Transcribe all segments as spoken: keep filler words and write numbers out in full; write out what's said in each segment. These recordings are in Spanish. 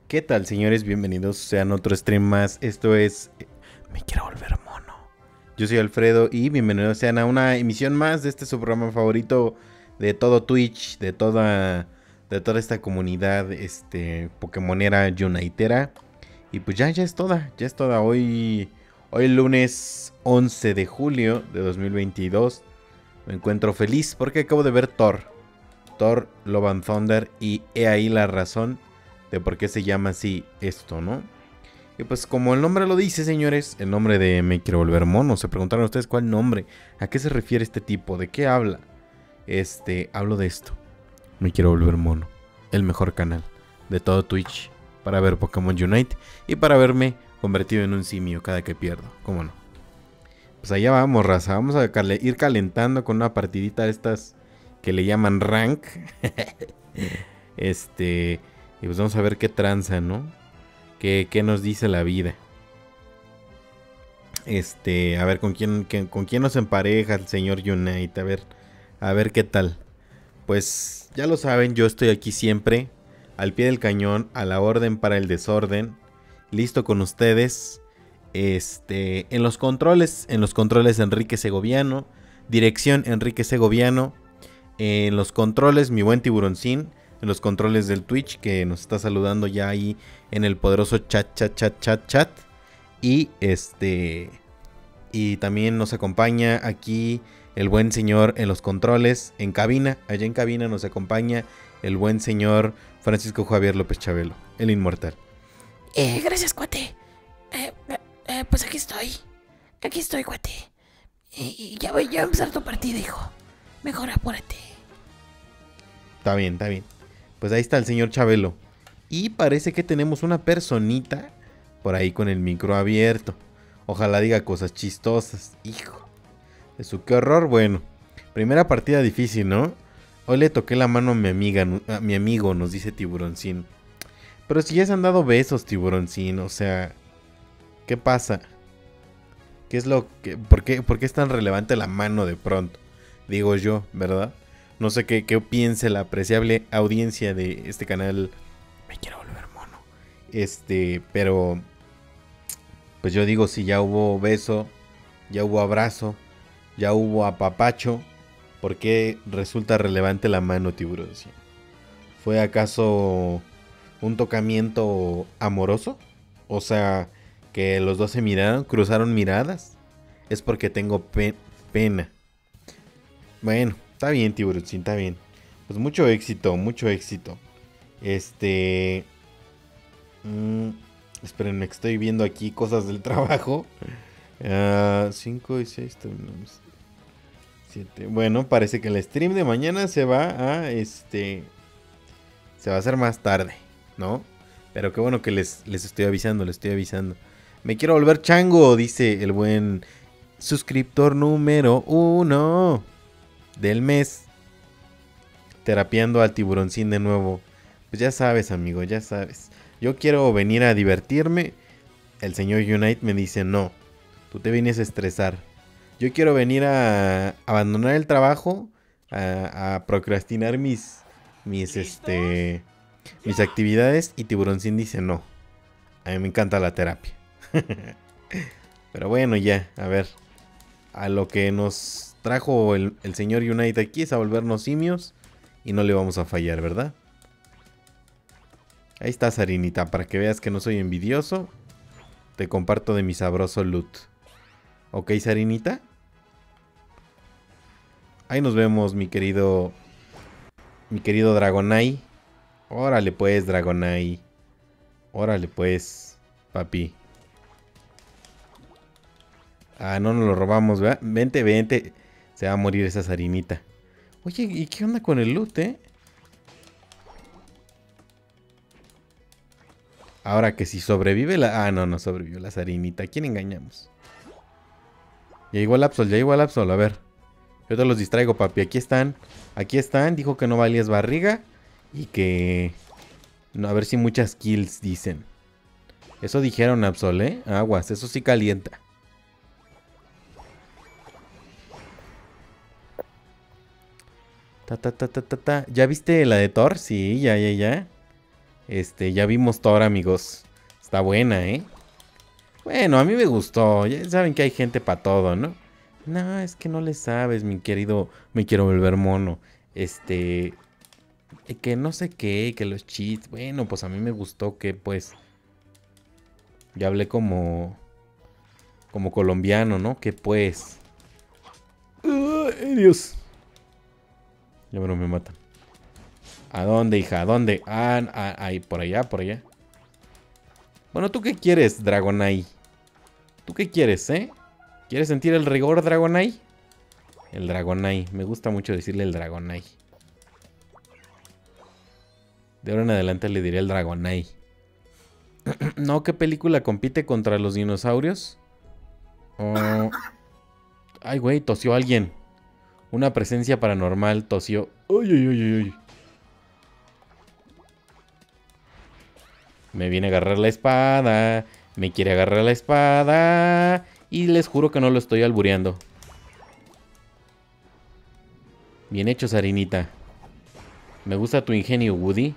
¿Qué tal, señores? Bienvenidos sean a otro stream más. Esto es... Me quiero volver mono. Yo soy Alfredo y bienvenidos sean a una emisión más de este su programa favorito de todo Twitch, de toda de toda esta comunidad este pokemonera unitera. Y pues ya, ya es toda, ya es toda. Hoy, hoy lunes once de julio de dos mil veintidós. Me encuentro feliz porque acabo de ver Thor. Thor, Love and Thunder y he ahí la razón de por qué se llama así esto, ¿no? Y pues como el nombre lo dice, señores, el nombre de Me Quiero Volver Mono. Se preguntaron ustedes cuál nombre, a qué se refiere este tipo, de qué habla. Este, hablo de esto. Me Quiero Volver Mono, el mejor canal de todo Twitch para ver Pokémon Unite y para verme convertido en un simio cada que pierdo, ¿cómo no? Pues allá vamos, raza, vamos a cal- ir calentando con una partidita de estas que le llaman rank. Este, y pues vamos a ver qué tranza, ¿no? ¿Qué, qué nos dice la vida? Este, a ver con quién, qué, con quién nos empareja el señor Unite. A ver, a ver qué tal. Pues ya lo saben, yo estoy aquí siempre, al pie del cañón, a la orden para el desorden, listo con ustedes. Este, en los controles, en los controles Enrique Segoviano, dirección Enrique Segoviano, en los controles mi buen Tiburoncín, en los controles del Twitch que nos está saludando ya ahí en el poderoso chat, chat, chat, chat, chat. Y este, y también nos acompaña aquí el buen señor en los controles, en cabina, allá en cabina nos acompaña el buen señor Francisco Javier López Chabelo, el inmortal. Eh, gracias, cuate. Eh, eh, eh, pues aquí estoy. Aquí estoy, cuate. Y, y ya voy ya a empezar tu partida, hijo. Mejor apúrate. Está bien, está bien. Pues ahí está el señor Chabelo. Y parece que tenemos una personita por ahí con el micro abierto. Ojalá diga cosas chistosas. Hijo de su qué horror. Bueno, primera partida difícil, ¿no? Hoy le toqué la mano a mi amiga, a mi amigo, nos dice Tiburoncín. Pero si ya se han dado besos, Tiburoncín, o sea, ¿qué pasa? ¿Qué es lo que, por qué, por qué es tan relevante la mano de pronto? Digo yo, ¿verdad? No sé qué, qué piense la apreciable audiencia de este canal. Me quiero volver mono. Este, pero pues yo digo, si ya hubo beso, ya hubo abrazo, ya hubo apapacho, ¿por qué resulta relevante la mano, Tiburón? ¿Fue acaso un tocamiento amoroso? O sea, que los dos se miraron, cruzaron miradas. Es porque tengo pe pena. Bueno, está bien, Tiburón, está bien. Pues mucho éxito, mucho éxito. Este... Mmm, esperen, estoy viendo aquí cosas del trabajo. cinco y seis, siete. Bueno, parece que el stream de mañana se va a... Este... Se va a hacer más tarde, ¿no? Pero qué bueno que les, les estoy avisando, les estoy avisando. Me quiero volver chango, dice el buen suscriptor número uno del mes. Terapiando al Tiburoncín de nuevo. Pues ya sabes, amigo, ya sabes. Yo quiero venir a divertirme. El señor Unite me dice no. Tú te vienes a estresar. Yo quiero venir a abandonar el trabajo. A, a procrastinar mis... Mis este... Mis actividades. Y Tiburoncín dice no. A mí me encanta la terapia. Pero bueno, ya, a ver. A lo que nos trajo el, el señor Unite aquí es a volvernos simios. Y no le vamos a fallar, ¿verdad? Ahí está, Sarinita, para que veas que no soy envidioso. Te comparto de mi sabroso loot. ¿Ok, Sarinita? Ahí nos vemos, mi querido... Mi querido Dragonai. Órale pues, Dragonai. Órale pues, papi. Ah, no nos lo robamos, ¿verdad? Vente, vente. Se va a morir esa Sarinita. Oye, ¿y qué onda con el loot, eh? Ahora que si sobrevive la... Ah, no, no sobrevivió la Sarinita. ¿A quién engañamos? Ya llegó el Absol, ya llegó el Absol. A ver. Yo te los distraigo, papi. Aquí están. Aquí están. Dijo que no valías barriga. Y que... No, a ver si muchas kills dicen. Eso dijeron, Absol, ¿eh? Aguas, eso sí calienta. Ta, ta, ta, ta, ta, ta. ¿Ya viste la de Thor? Sí, ya, ya, ya. Este, ya vimos Thor, amigos. Está buena, ¿eh? Bueno, a mí me gustó. Ya saben que hay gente para todo, ¿no? No, es que no le sabes, mi querido. Me quiero volver mono. Este... Que no sé qué, que los cheats. Bueno, pues a mí me gustó que, pues... Ya hablé como... Como colombiano, ¿no? Que pues... ¡Ay, Dios! Ya bueno, me matan. ¿A dónde, hija? ¿A dónde? Ah, ah, ahí, por allá, por allá. Bueno, ¿tú qué quieres, Dragonai? ¿Tú qué quieres, eh? ¿Quieres sentir el rigor, Dragonai? El Dragonai. Me gusta mucho decirle el Dragonai. De ahora en adelante le diré el Dragonai. No, ¿qué película compite contra los dinosaurios? Oh. Ay, güey, tosió alguien. Una presencia paranormal tosió. Uy, uy, uy, uy. Me viene a agarrar la espada. Me quiere agarrar la espada. Y les juro que no lo estoy albureando. Bien hecho, Sarinita. Me gusta tu ingenio, Woody.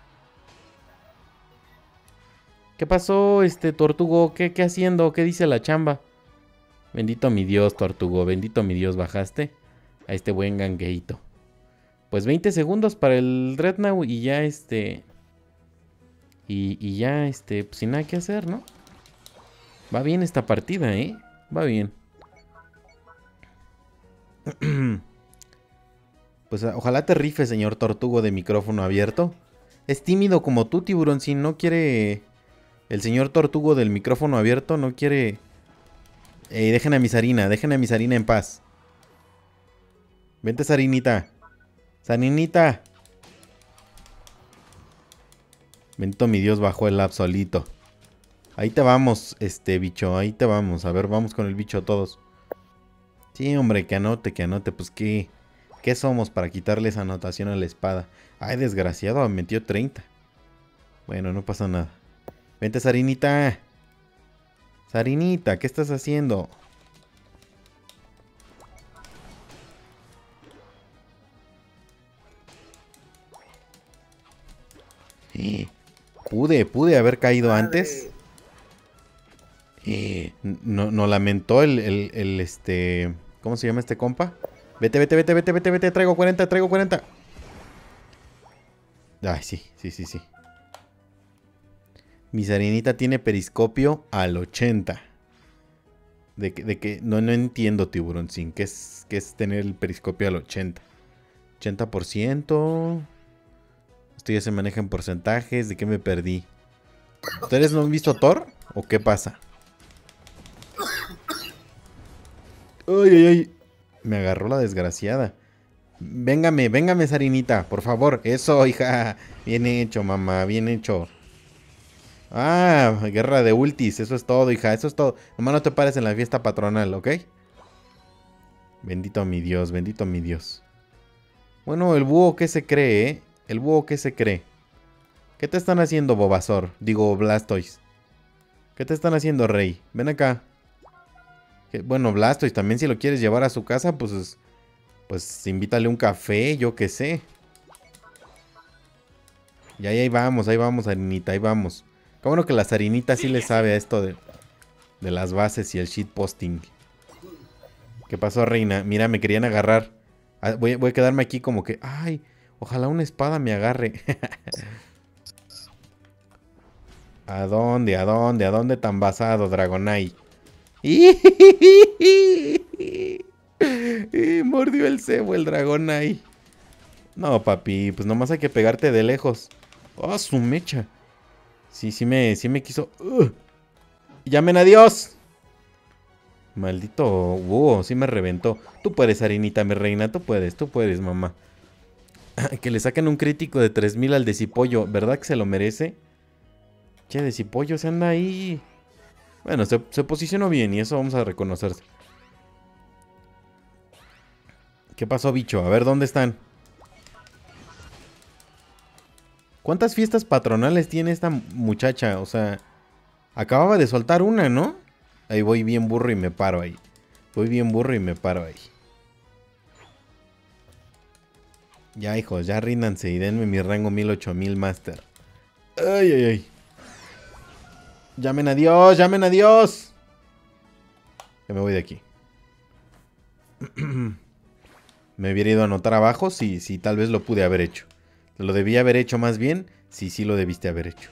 ¿Qué pasó, este Tortugo? ¿Qué, qué haciendo? ¿Qué dice la chamba? Bendito mi Dios, Tortugo. Bendito mi Dios, bajaste a este buen gangueito. Pues veinte segundos para el Dreadnought y ya este... Y, y ya este... Pues sin nada que hacer, ¿no? Va bien esta partida, ¿eh? Va bien. Pues ojalá te rife, señor Tortugo de micrófono abierto. Es tímido como tú, tiburón. Si no quiere... El señor Tortugo del micrófono abierto no quiere... Eh, dejen a mi Sarina, dejen a mi Sarina en paz. Vente, Sarinita. Sarinita. Bendito mi Dios, bajó el lab solito. Ahí te vamos, este bicho, ahí te vamos. A ver, vamos con el bicho todos. Sí, hombre, que anote, que anote. Pues qué, qué somos para quitarle esa anotación a la espada. Ay, desgraciado, me metió treinta. Bueno, no pasa nada. Vente, Sarinita. Sarinita, ¿qué estás haciendo? Eh, pude, pude haber caído antes. Eh, no, no lamentó el, el, el, este... ¿Cómo se llama este compa? Vete, vete, vete, vete, vete, vete. Traigo cuarenta, traigo cuarenta. Ay, sí, sí, sí, sí. Mi Sarinita tiene periscopio al ochenta. De que, de que no, no entiendo, tiburón, sin ¿qué es, qué es tener el periscopio al ochenta? ochenta por ciento. Esto ya se maneja en porcentajes. ¿De qué me perdí? ¿Ustedes no han visto Thor? ¿O qué pasa? Ay, ay, ay. Me agarró la desgraciada. Véngame, véngame, Sarinita, por favor. Eso, hija. Bien hecho, mamá, bien hecho. Ah, guerra de ultis. Eso es todo, hija, eso es todo. Nomás no te pares en la fiesta patronal, ¿ok? Bendito mi Dios, bendito mi Dios. Bueno, el búho, ¿qué se cree, eh? El búho, ¿qué se cree? ¿Qué te están haciendo, Bobazor? Digo, Blastoise. ¿Qué te están haciendo, Rey? Ven acá. Bueno, Blastoise, también si lo quieres llevar a su casa, pues... Pues invítale un café, yo qué sé. Y ahí, ahí vamos, ahí vamos, Sarinita, ahí vamos. Qué bueno que la Sarinita sí le sabe a esto de, de las bases y el shitposting. ¿Qué pasó, reina? Mira, me querían agarrar. Ah, voy, voy a quedarme aquí como que... Ay, ojalá una espada me agarre. ¿A dónde? ¿A dónde? ¿A dónde tan basado, Dragonai? Mordió el cebo el Dragonai. No, papi, pues nomás hay que pegarte de lejos. Oh, su mecha. Sí, sí me, sí me quiso. Uh. ¡Llamen a Dios! Maldito búho, sí me reventó. Tú puedes, Sarinita, mi reina. Tú puedes, tú puedes, mamá. Que le saquen un crítico de tres mil al Decipollo. ¿Verdad que se lo merece? Che, Decipollo se anda ahí. Bueno, se, se posicionó bien y eso vamos a reconocerse. ¿Qué pasó, bicho? A ver, ¿dónde están? ¿Cuántas fiestas patronales tiene esta muchacha? O sea, acababa de soltar una, ¿no? Ahí voy bien burro y me paro ahí. Voy bien burro y me paro ahí. Ya, hijos, ya ríndanse y denme mi rango mil ocho mil master. Ay, ay, ay. Llamen a Dios, llamen a Dios. Ya me voy de aquí. Me hubiera ido a anotar abajo si, si tal vez lo pude haber hecho. Lo debía haber hecho más bien. Si sí lo debiste haber hecho.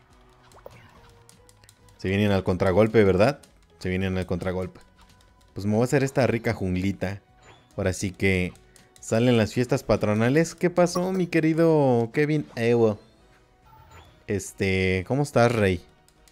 Se vienen al contragolpe, ¿verdad? Se vienen al contragolpe. Pues me voy a hacer esta rica junglita. Ahora sí que salen las fiestas patronales. ¿Qué pasó, mi querido Kevin Ewo? Este, ¿cómo estás, rey?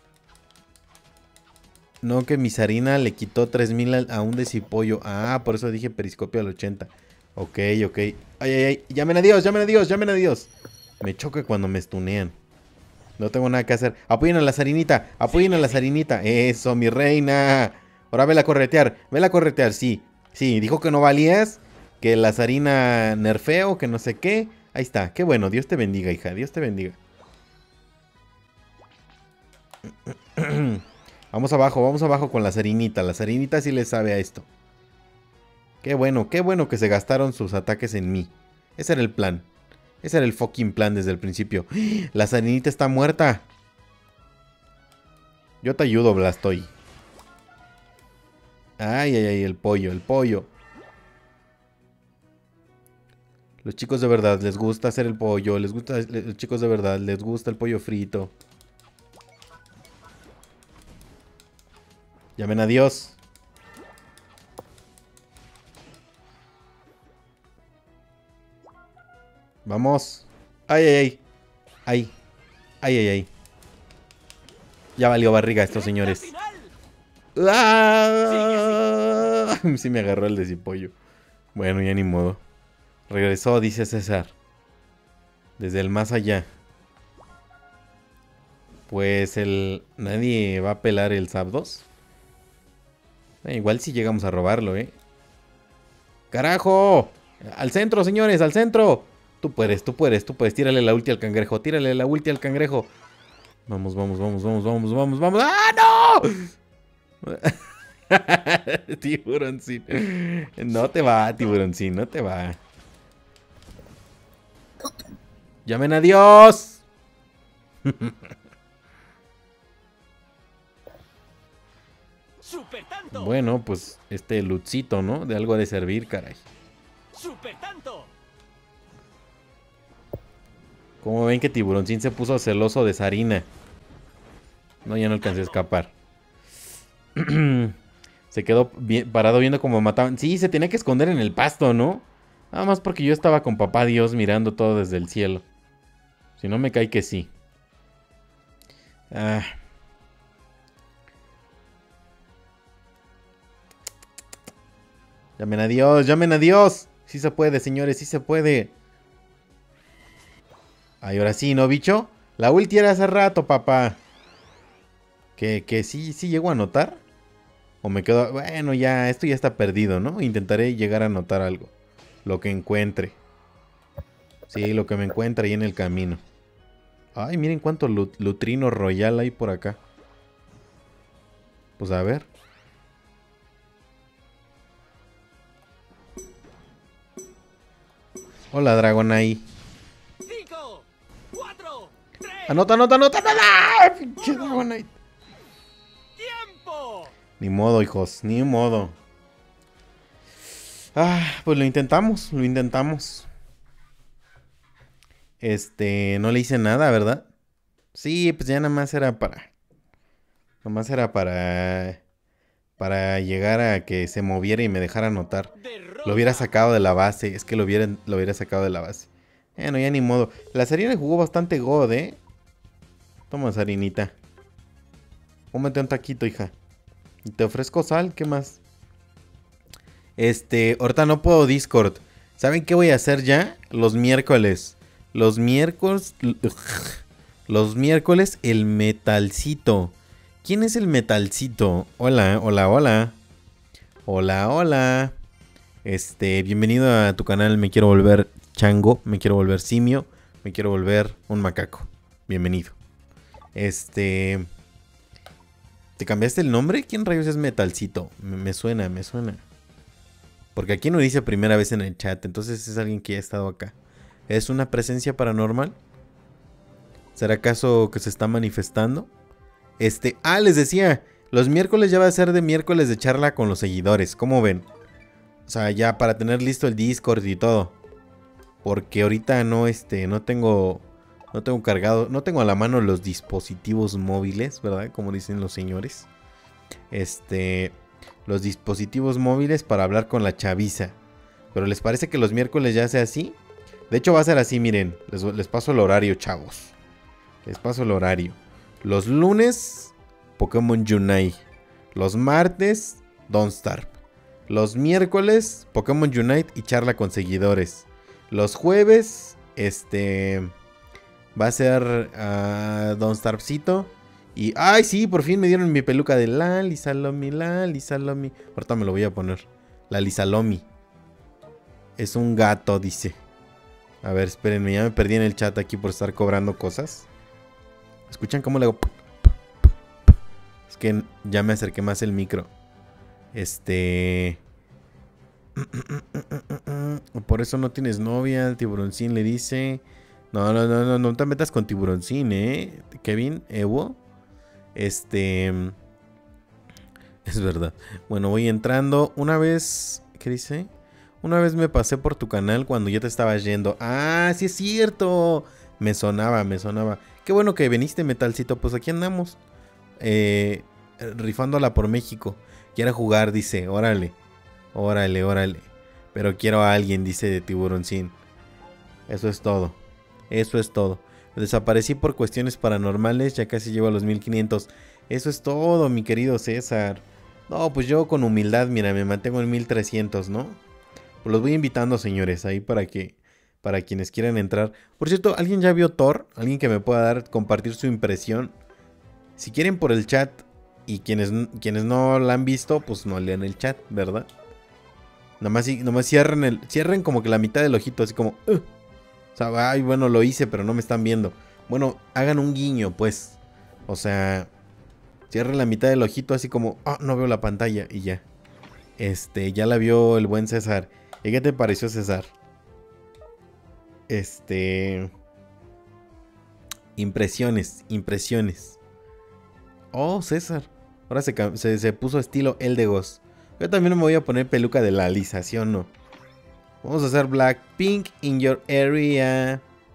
No, que mi Sarina le quitó tres mil a un decipollo. Ah, por eso dije periscopio al ochenta. Ok, ok. Ay, ay, ay. Llamen a Dios, llamen a Dios, llamen a Dios. Me choca cuando me stunean. No tengo nada que hacer. Apoyen a la Sarinita, apoyen a la Sarinita. Eso, mi reina. Ahora vela a corretear, vela a corretear, sí. Sí, dijo que no valías. Que la Sarina nerfeo, que no sé qué. Ahí está, qué bueno. Dios te bendiga, hija, Dios te bendiga. Vamos abajo, vamos abajo con la Sarinita. La Sarinita sí le sabe a esto. Qué bueno, qué bueno que se gastaron sus ataques en mí. Ese era el plan. Ese era el fucking plan desde el principio. La Sarinita está muerta. Yo te ayudo, Blastoy. Ay, ay, ay, el pollo, el pollo. Los chicos de verdad les gusta hacer el pollo. Les gusta, los chicos de verdad les gusta el pollo frito. Llamen a Dios. Vamos. Ay, ay, ay. Ay. Ay, ay, ay. Ya valió barriga estos señores. ¡Ah! Sí me agarró el decipollo. Bueno, ya ni modo. Regresó, dice César. Desde el más allá. Pues el... Nadie va a pelar el Zapdos. Eh, igual si llegamos a robarlo, ¿eh? ¡Carajo! ¡Al centro, señores! ¡Al centro! Tú puedes, tú puedes, tú puedes. Tírale la ulti al cangrejo. Tírale la ulti al cangrejo. Vamos, vamos, vamos, vamos, vamos, vamos, vamos. ¡Ah, no! Tiburoncín. No te va, Tiburoncín, no te va. ¡Llamen a Dios! Bueno, pues este Lutzito, ¿no? De algo ha de servir, caray. ¿Cómo ven que Tiburoncín se puso celoso de Sarina? No, ya no alcancé a escapar. Se quedó bien, parado viendo cómo mataban. Sí, se tenía que esconder en el pasto, ¿no? Nada más porque yo estaba con papá Dios mirando todo desde el cielo. Si no me cae que sí. Ah. Llamen a Dios, llamen a Dios. Sí se puede, señores, sí se puede. Ay, ahora sí, ¿no, bicho? La ulti era hace rato, papá. Que, que sí, sí llego a anotar. O me quedo... Bueno, ya, esto ya está perdido, ¿no? Intentaré llegar a anotar algo. Lo que encuentre. Sí, lo que me encuentre ahí en el camino. Ay, miren cuánto lut Lutrino Royal hay por acá. Pues a ver. Hola, Dragonite. cinco, cuatro, tres. Anota, anota, anota, anota. Pinche Dragonite. ¡Tiempo! Ni modo, hijos, ni modo. Ah, pues lo intentamos, lo intentamos. Este, no le hice nada, ¿verdad? Sí, pues ya nada más era para... Nada más era para... Para llegar a que se moviera y me dejara anotar. Lo hubiera sacado de la base. Es que lo hubiera, lo hubiera sacado de la base. Bueno, ya ni modo. La Sarina jugó bastante god, ¿eh? Toma, Sarinita. Cómete un taquito, hija. Y te ofrezco sal, ¿qué más? Este, ahorita no puedo Discord. ¿Saben qué voy a hacer ya? Los miércoles. Los miércoles... Los miércoles el metalcito. ¿Quién es el metalcito? Hola, hola, hola. Hola, hola. Este, bienvenido a tu canal. Me quiero volver chango. Me quiero volver simio. Me quiero volver un macaco. Bienvenido. Este... ¿Te cambiaste el nombre? ¿Quién rayos es metalcito? Me, me suena, me suena. Porque aquí no dice primera vez en el chat. Entonces es alguien que ya ha estado acá. ¿Es una presencia paranormal? ¿Será acaso que se está manifestando? Este, ah, les decía, los miércoles ya va a ser de miércoles de charla con los seguidores, ¿cómo ven? O sea, ya para tener listo el Discord y todo. Porque ahorita no, este, no tengo, no tengo cargado, no tengo a la mano los dispositivos móviles, ¿verdad? Como dicen los señores. Este, los dispositivos móviles para hablar con la chaviza. Pero ¿les parece que los miércoles ya sea así? De hecho va a ser así, miren, les, les paso el horario, chavos. Les paso el horario. Los lunes, Pokémon Unite. Los martes, Don't Starve. Los miércoles, Pokémon Unite y charla con seguidores. Los jueves, este, va a ser uh, Don't Starvecito. Y, ay, sí, por fin me dieron mi peluca de la Lisalomi, la Lisalomi. Ahorita me lo voy a poner. La Lisalomi. Es un gato, dice. A ver, espérenme, ya me perdí en el chat aquí por estar cobrando cosas. ¿Escuchan cómo le hago? Es que ya me acerqué más el micro. Este... Por eso no tienes novia, el tiburoncín le dice. No, no, no, no, no te metas con tiburoncín, ¿eh? Kevin, Evo. Este... Es verdad. Bueno, voy entrando. Una vez... ¿Qué dice? Una vez me pasé por tu canal cuando ya te estabas yendo. ¡Ah, sí es cierto! Me sonaba, me sonaba. Qué bueno que viniste, Metalcito. Pues aquí andamos. Eh, rifándola por México. Quiero jugar, dice. Órale. Órale, órale. Pero quiero a alguien, dice de tiburoncín. Eso es todo. Eso es todo. Desaparecí por cuestiones paranormales. Ya casi llevo a los mil quinientos. Eso es todo, mi querido César. No, pues yo con humildad, mira, me mantengo en mil trescientos, ¿no? Pues los voy invitando, señores, ahí para que, para quienes quieran entrar. Por cierto, ¿alguien ya vio Thor? ¿Alguien que me pueda dar, compartir su impresión? Si quieren por el chat, y quienes, quienes no la han visto, pues no lean el chat, ¿verdad? Nomás, nomás cierren, el, cierren como que la mitad del ojito, así como... Uh. O sea, ay, bueno, lo hice, pero no me están viendo. Bueno, hagan un guiño, pues. O sea, cierren la mitad del ojito, así como... Ah, oh, no veo la pantalla, y ya. Este, ya la vio el buen César. ¿Y qué te pareció, César? Este... Impresiones, impresiones. Oh, César. Ahora se, se, se puso estilo Eldegos. Yo también me voy a poner peluca de la Lisa, ¿sí o no? Vamos a hacer Blackpink in your area.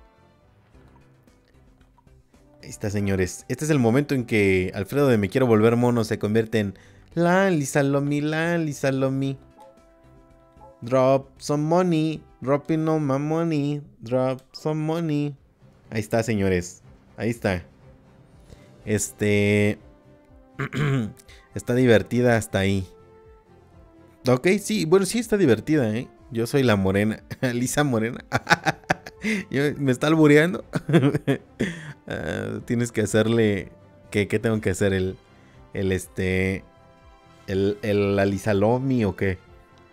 Ahí está, señores. Este es el momento en que Alfredo de Me Quiero Volver Mono se convierte en La Lisalomi, la Lisalomi. Drop some money, dropping all my money, drop some money. Ahí está, señores. Ahí está. Este... está divertida hasta ahí. Ok, sí, bueno, sí está divertida, ¿eh? Yo soy la morena, Lisa Morena. Yo, ¿me está albureando? uh, tienes que hacerle... ¿Qué, qué tengo que hacer? El... El este... El, el la Lisalomi o qué.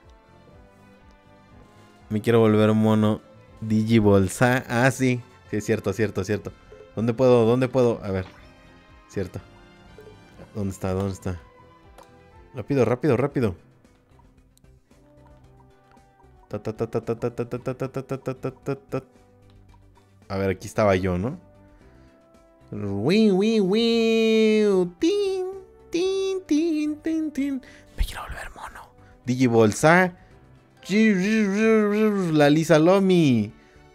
Me quiero volver mono. Digibolsa. Ah, sí. Sí, es cierto, cierto, cierto. ¿Dónde puedo? ¿Dónde puedo? A ver. Cierto. ¿Dónde está? ¿Dónde está? Rápido, rápido, rápido. A ver, aquí estaba yo, ¿no? Wii, wii, wii. Tin, tin, tin, tin, tin. Me quiero volver mono. Digibolsa. La Lisalomi.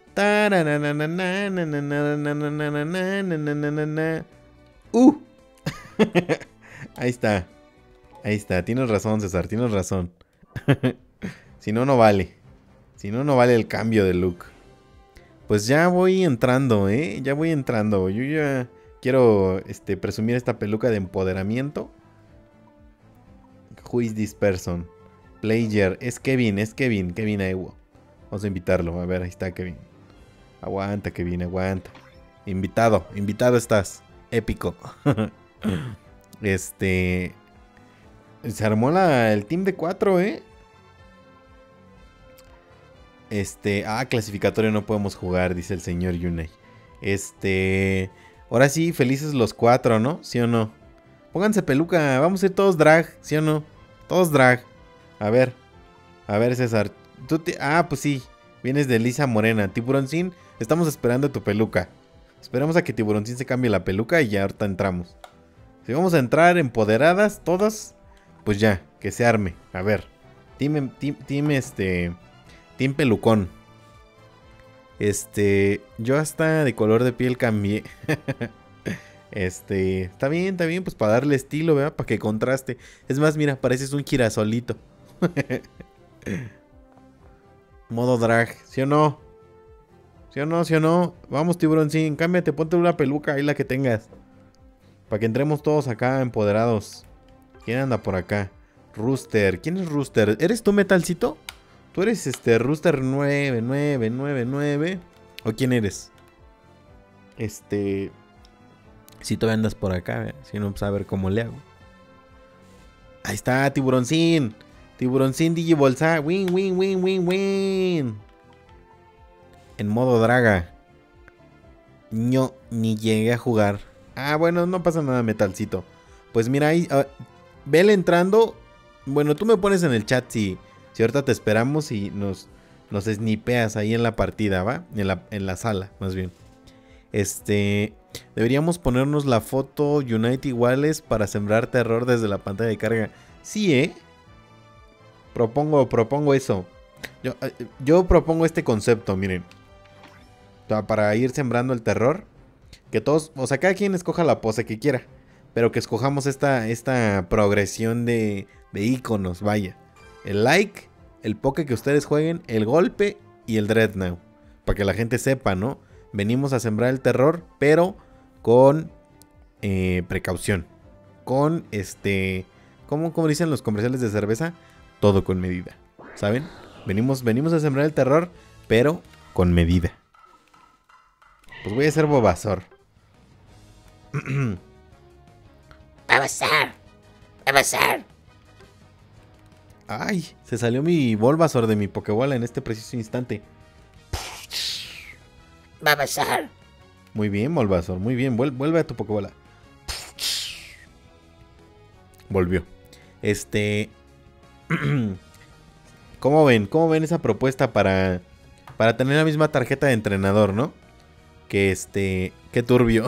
Uh. Ahí está. Ahí está. Tienes razón, César. Tienes razón. Si no, no vale. Si no, no vale el cambio de look. Pues ya voy entrando, ¿eh? Ya voy entrando. Yo ya quiero este, presumir esta peluca de empoderamiento. Who is this person? Player. Es Kevin, es Kevin. Kevin Ewo. Vamos a invitarlo. A ver, ahí está Kevin. Aguanta, Kevin, aguanta. Invitado, invitado estás. Épico. Este... Se armó la, el team de cuatro, ¿eh? Este... Ah, clasificatorio no podemos jugar, dice el señor Yunei. Este... Ahora sí, felices los cuatro, ¿no? ¿Sí o no? Pónganse peluca, vamos a ir todos drag, ¿sí o no? Todos drag. A ver. A ver, César. ¿Tú te... Ah, pues sí. Vienes de Lisa Morena. Tiburoncín, estamos esperando tu peluca. Esperemos a que Tiburoncín se cambie la peluca y ya ahorita entramos. Si vamos a entrar empoderadas todas, pues ya, que se arme. A ver, team, team, team este, team pelucón. Este, yo hasta de color de piel cambié. Este, está bien, está bien, pues para darle estilo, ¿verdad? Para que contraste. Es más, mira, pareces un girasolito. Modo drag, ¿sí o no? ¿Sí o no? ¿Sí o no? Vamos, Tiburoncín, cámbiate, ponte una peluca ahí, la que tengas. Para que entremos todos acá empoderados. ¿Quién anda por acá? Rooster, ¿quién es Rooster? ¿Eres tú, Metalcito? ¿Tú eres este Rooster nueve nueve nueve nueve? ¿O quién eres? Este... Si todavía andas por acá, ¿eh? Si no, pues a ver cómo le hago. Ahí está, Tiburoncín. Tiburoncín Digibolsa. Win, win, win, win, win. En modo draga. No, ni llegué a jugar. Ah, bueno, no pasa nada, Metalcito. Pues mira, ahí, uh, vele entrando. Bueno, tú me pones en el chat si, si ahorita te esperamos y nos, nos snipeas ahí en la partida, ¿va? En la, en la sala, más bien. Este... Deberíamos ponernos la foto Unite iguales para sembrar terror desde la pantalla de carga. Sí, ¿eh? Propongo, propongo eso. Yo, yo propongo este concepto, miren. Para ir sembrando el terror. Que todos, o sea, cada quien escoja la pose que quiera. Pero que escojamos esta, esta progresión de, de iconos, vaya. El like, el poke que ustedes jueguen, el golpe y el Dreadnought. Para que la gente sepa, ¿no? Venimos a sembrar el terror, pero con eh, precaución. Con este... ¿cómo, ¿Cómo dicen los comerciales de cerveza? Todo con medida. ¿Saben? Venimos, venimos a sembrar el terror, pero con medida. Pues voy a hacer Bulbasaur. Bulbasaur. Bulbasaur. Ay, se salió mi Bulbasaur de mi Pokébola en este preciso instante. Bulbasaur. Muy bien, Bulbasaur, muy bien. Vuel vuelve a tu Pokébola. Volvió. Este... ¿Cómo ven? ¿Cómo ven esa propuesta para... para tener la misma tarjeta de entrenador, ¿no? Que este... Qué turbio.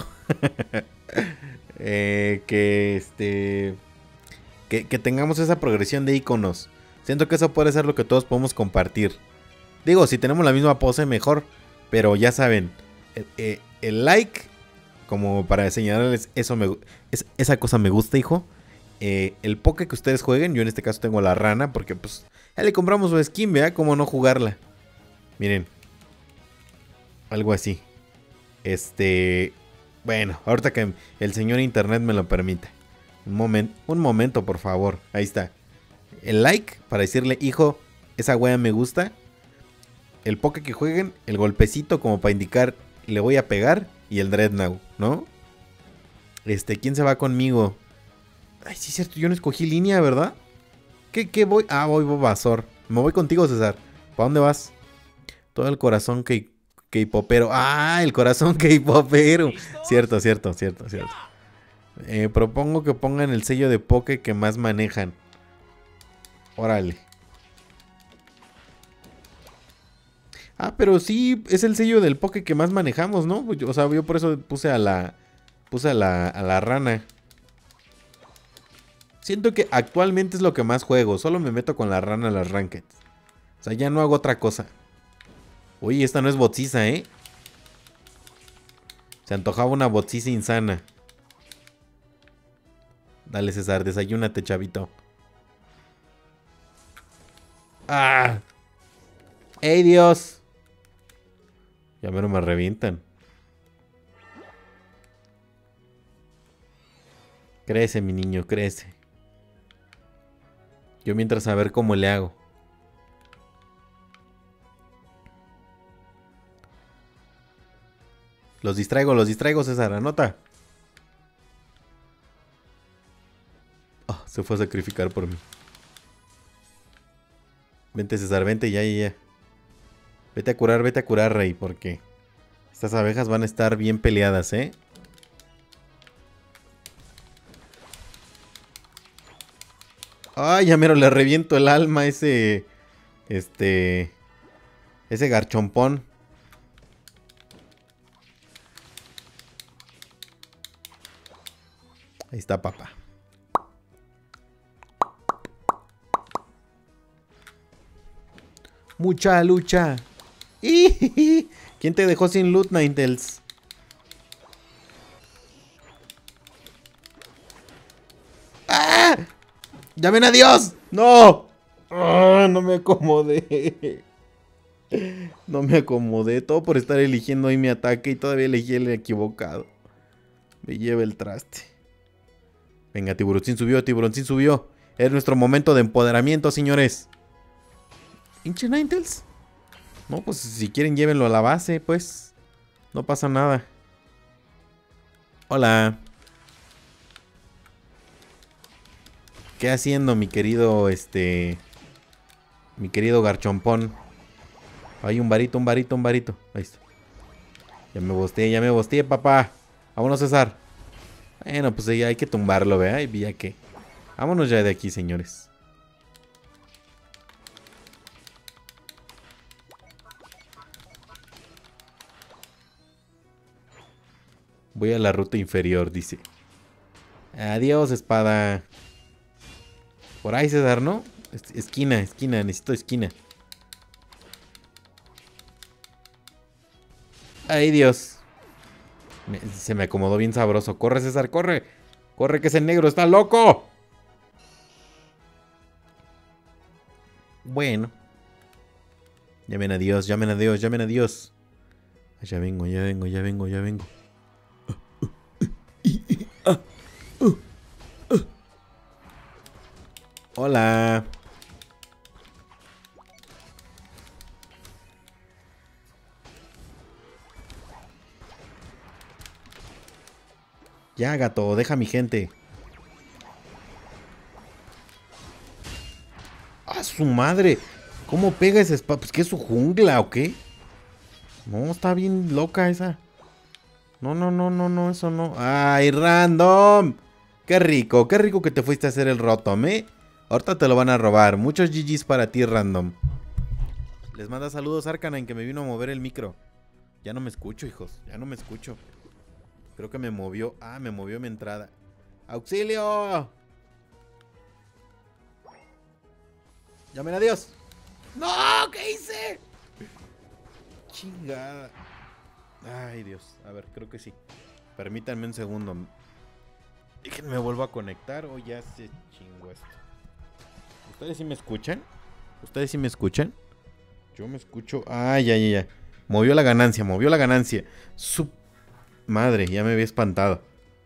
eh, que este... Que, que tengamos esa progresión de iconos. Siento que eso puede ser lo que todos podemos compartir. Digo, si tenemos la misma pose, mejor. Pero ya saben... Eh, eh, el like, como para señalarles eso me, es, esa cosa me gusta, hijo. Eh, el poke que ustedes jueguen, yo en este caso tengo la rana, porque pues ya le compramos su skin, ¿verdad? ¿Cómo no jugarla? Miren, algo así. Este, bueno, ahorita que el señor internet me lo permite. Un momento, un momento, por favor. Ahí está. El like para decirle, hijo, esa wea me gusta. El poke que jueguen, el golpecito como para indicar le voy a pegar y el Dreadnought, ¿no? Este, ¿quién se va conmigo? Ay, sí es cierto, yo no escogí línea, ¿verdad? ¿Qué, qué voy? Ah, voy Bulbasaur. Me voy contigo, César. ¿Para dónde vas? Todo el corazón que K-popero. Ah, el corazón K-popero. Cierto, cierto, cierto, cierto. Eh, propongo que pongan el sello de poke que más manejan. Órale. Ah, pero sí, es el sello del poke que más manejamos, ¿no? O sea, yo por eso puse a la... Puse a la, a la rana. Siento que actualmente es lo que más juego. Solo me meto con la rana a las rankeds. O sea, ya no hago otra cosa. Uy, esta no es botsiza, ¿eh? Se antojaba una botsiza insana. Dale, César, desayúnate, chavito. ¡Ah! ¡Ey, Dios! Ya mero me revientan. Crece, mi niño, crece. Yo mientras a ver cómo le hago. Los distraigo, los distraigo, César, anota. Oh, se fue a sacrificar por mí. Vente, César, vente, ya, ya, ya. Vete a curar, vete a curar, Rey, porque estas abejas van a estar bien peleadas, ¿eh? Ay, ya mero le reviento el alma a ese... Este... Ese garchompón. Ahí está, papá. Mucha lucha. ¡Ih! ¿Quién te dejó sin loot, Ninetales? ¡Ah! ¡Llamen a Dios! ¡No! ¡Ah! No me acomodé. No me acomodé. Todo por estar eligiendo ahí mi ataque y todavía elegí el equivocado. Me lleva el traste. Venga, Tiburoncín subió, Tiburoncín subió. Es nuestro momento de empoderamiento, señores. ¿Hinche Ninetales? No, pues si quieren llévenlo a la base, pues. No pasa nada. Hola. ¿Qué haciendo, mi querido, este... mi querido garchompón? Hay un varito, un varito, un varito. Ahí está. Ya me bosteé, ya me bosteé, papá. Vámonos, César. Bueno, pues ya hay que tumbarlo, ¿vea? Y ya que. Vámonos ya de aquí, señores. Voy a la ruta inferior, dice. Adiós, espada. Por ahí, César, ¿no? Esquina, esquina, necesito esquina. Ay, Dios. Me, se me acomodó bien sabroso. Corre, César, corre. Corre, que ese negro está loco. Bueno. Llamen a Dios, llamen a Dios, llamen a Dios. Ya vengo, ya vengo, ya vengo, ya vengo. Hola. Ya, gato, deja a mi gente. ¡Ah, su madre! ¿Cómo pega ese espada? Pues, ¿qué es su jungla o qué? No, está bien loca esa. No, no, no, no, no, eso no. ¡Ay, random! ¡Qué rico! ¡Qué rico que te fuiste a hacer el rotom, eh! Ahorita te lo van a robar. Muchos G Gs para ti, random. Les manda saludos Arcana, en que me vino a mover el micro. Ya no me escucho, hijos. Ya no me escucho. Creo que me movió. Ah, me movió mi entrada. ¡Auxilio! ¡Llamen a Dios! ¡No! ¿Qué hice? Chingada. Ay, Dios. A ver, creo que sí. Permítanme un segundo. Déjenme, me vuelvo a conectar o ya se chingó esto. ¿Ustedes sí me escuchan? ¿Ustedes sí me escuchan? Yo me escucho. Ah, ya, ya, ya. Movió la ganancia, movió la ganancia. Su madre, ya me había espantado.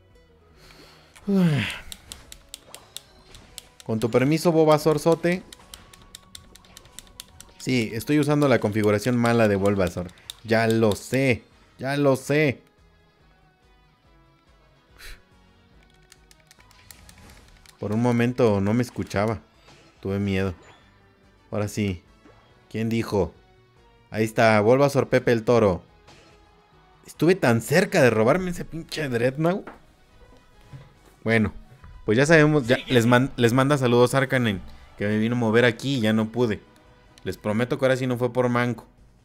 Con tu permiso, Boba Sorzote. Sí, estoy usando la configuración mala de Bulbasaur. Ya lo sé, ya lo sé. Por un momento no me escuchaba. Tuve miedo. Ahora sí. ¿Quién dijo? Ahí está, Bulbasaur Pepe el Toro. Estuve tan cerca de robarme ese pinche Dreadnought. Bueno, pues ya sabemos. Ya les, man, les manda saludos Arcanen, que me vino a mover aquí y ya no pude. Les prometo que ahora sí no fue por manco.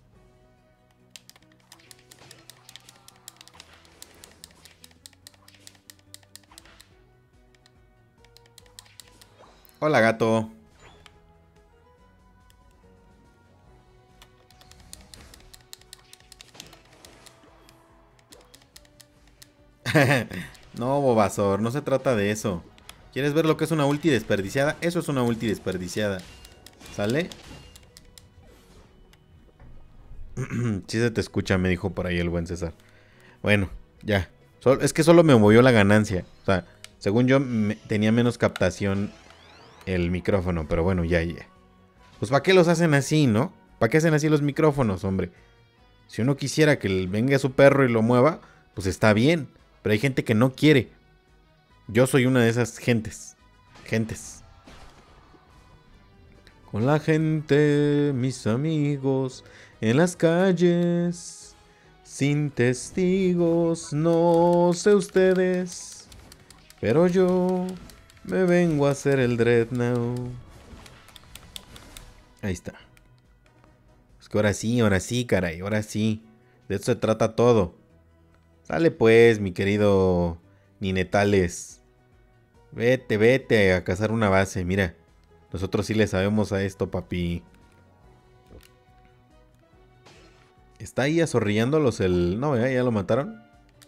Hola, gato. No, Bulbasaur, no se trata de eso. ¿Quieres ver lo que es una ulti desperdiciada? Eso es una ulti desperdiciada. ¿Sale? Sí se te escucha, me dijo por ahí el buen César. Bueno, ya. Sol, es que solo me movió la ganancia. O sea, según yo me, tenía menos captación el micrófono, pero bueno, ya, ya. Pues ¿para qué los hacen así, no? ¿Para qué hacen así los micrófonos, hombre? Si uno quisiera que venga su perro y lo mueva, pues está bien. Pero hay gente que no quiere. Yo soy una de esas gentes. Gentes. Con la gente, mis amigos, en las calles, sin testigos, no sé ustedes, pero yo me vengo a hacer el Dreadnought. Ahí está. Es que ahora sí, ahora sí, caray, ahora sí. De eso se trata todo. Sale pues, mi querido Ninetales. Vete, vete a cazar una base, mira. Nosotros sí le sabemos a esto, papi. ¿Está ahí azorrillándolos el...? No, ¿ya, ya lo mataron?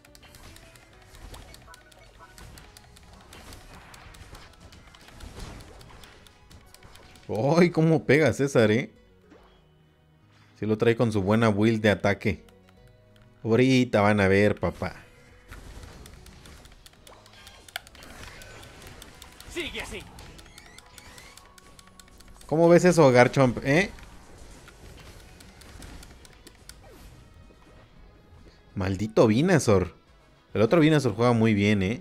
¡Ay, cómo pega César, eh! Sí lo trae con su buena build de ataque. Ahorita van a ver, papá. Sigue así. ¿Cómo ves eso, Garchomp, eh? Maldito Venusaur. El otro Venusaur juega muy bien, eh.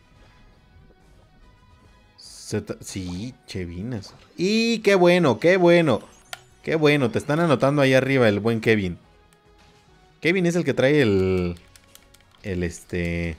Sí, che, Venusaur. Y qué bueno, qué bueno. Qué bueno, te están anotando ahí arriba el buen Kevin. Kevin es el que trae el... El este...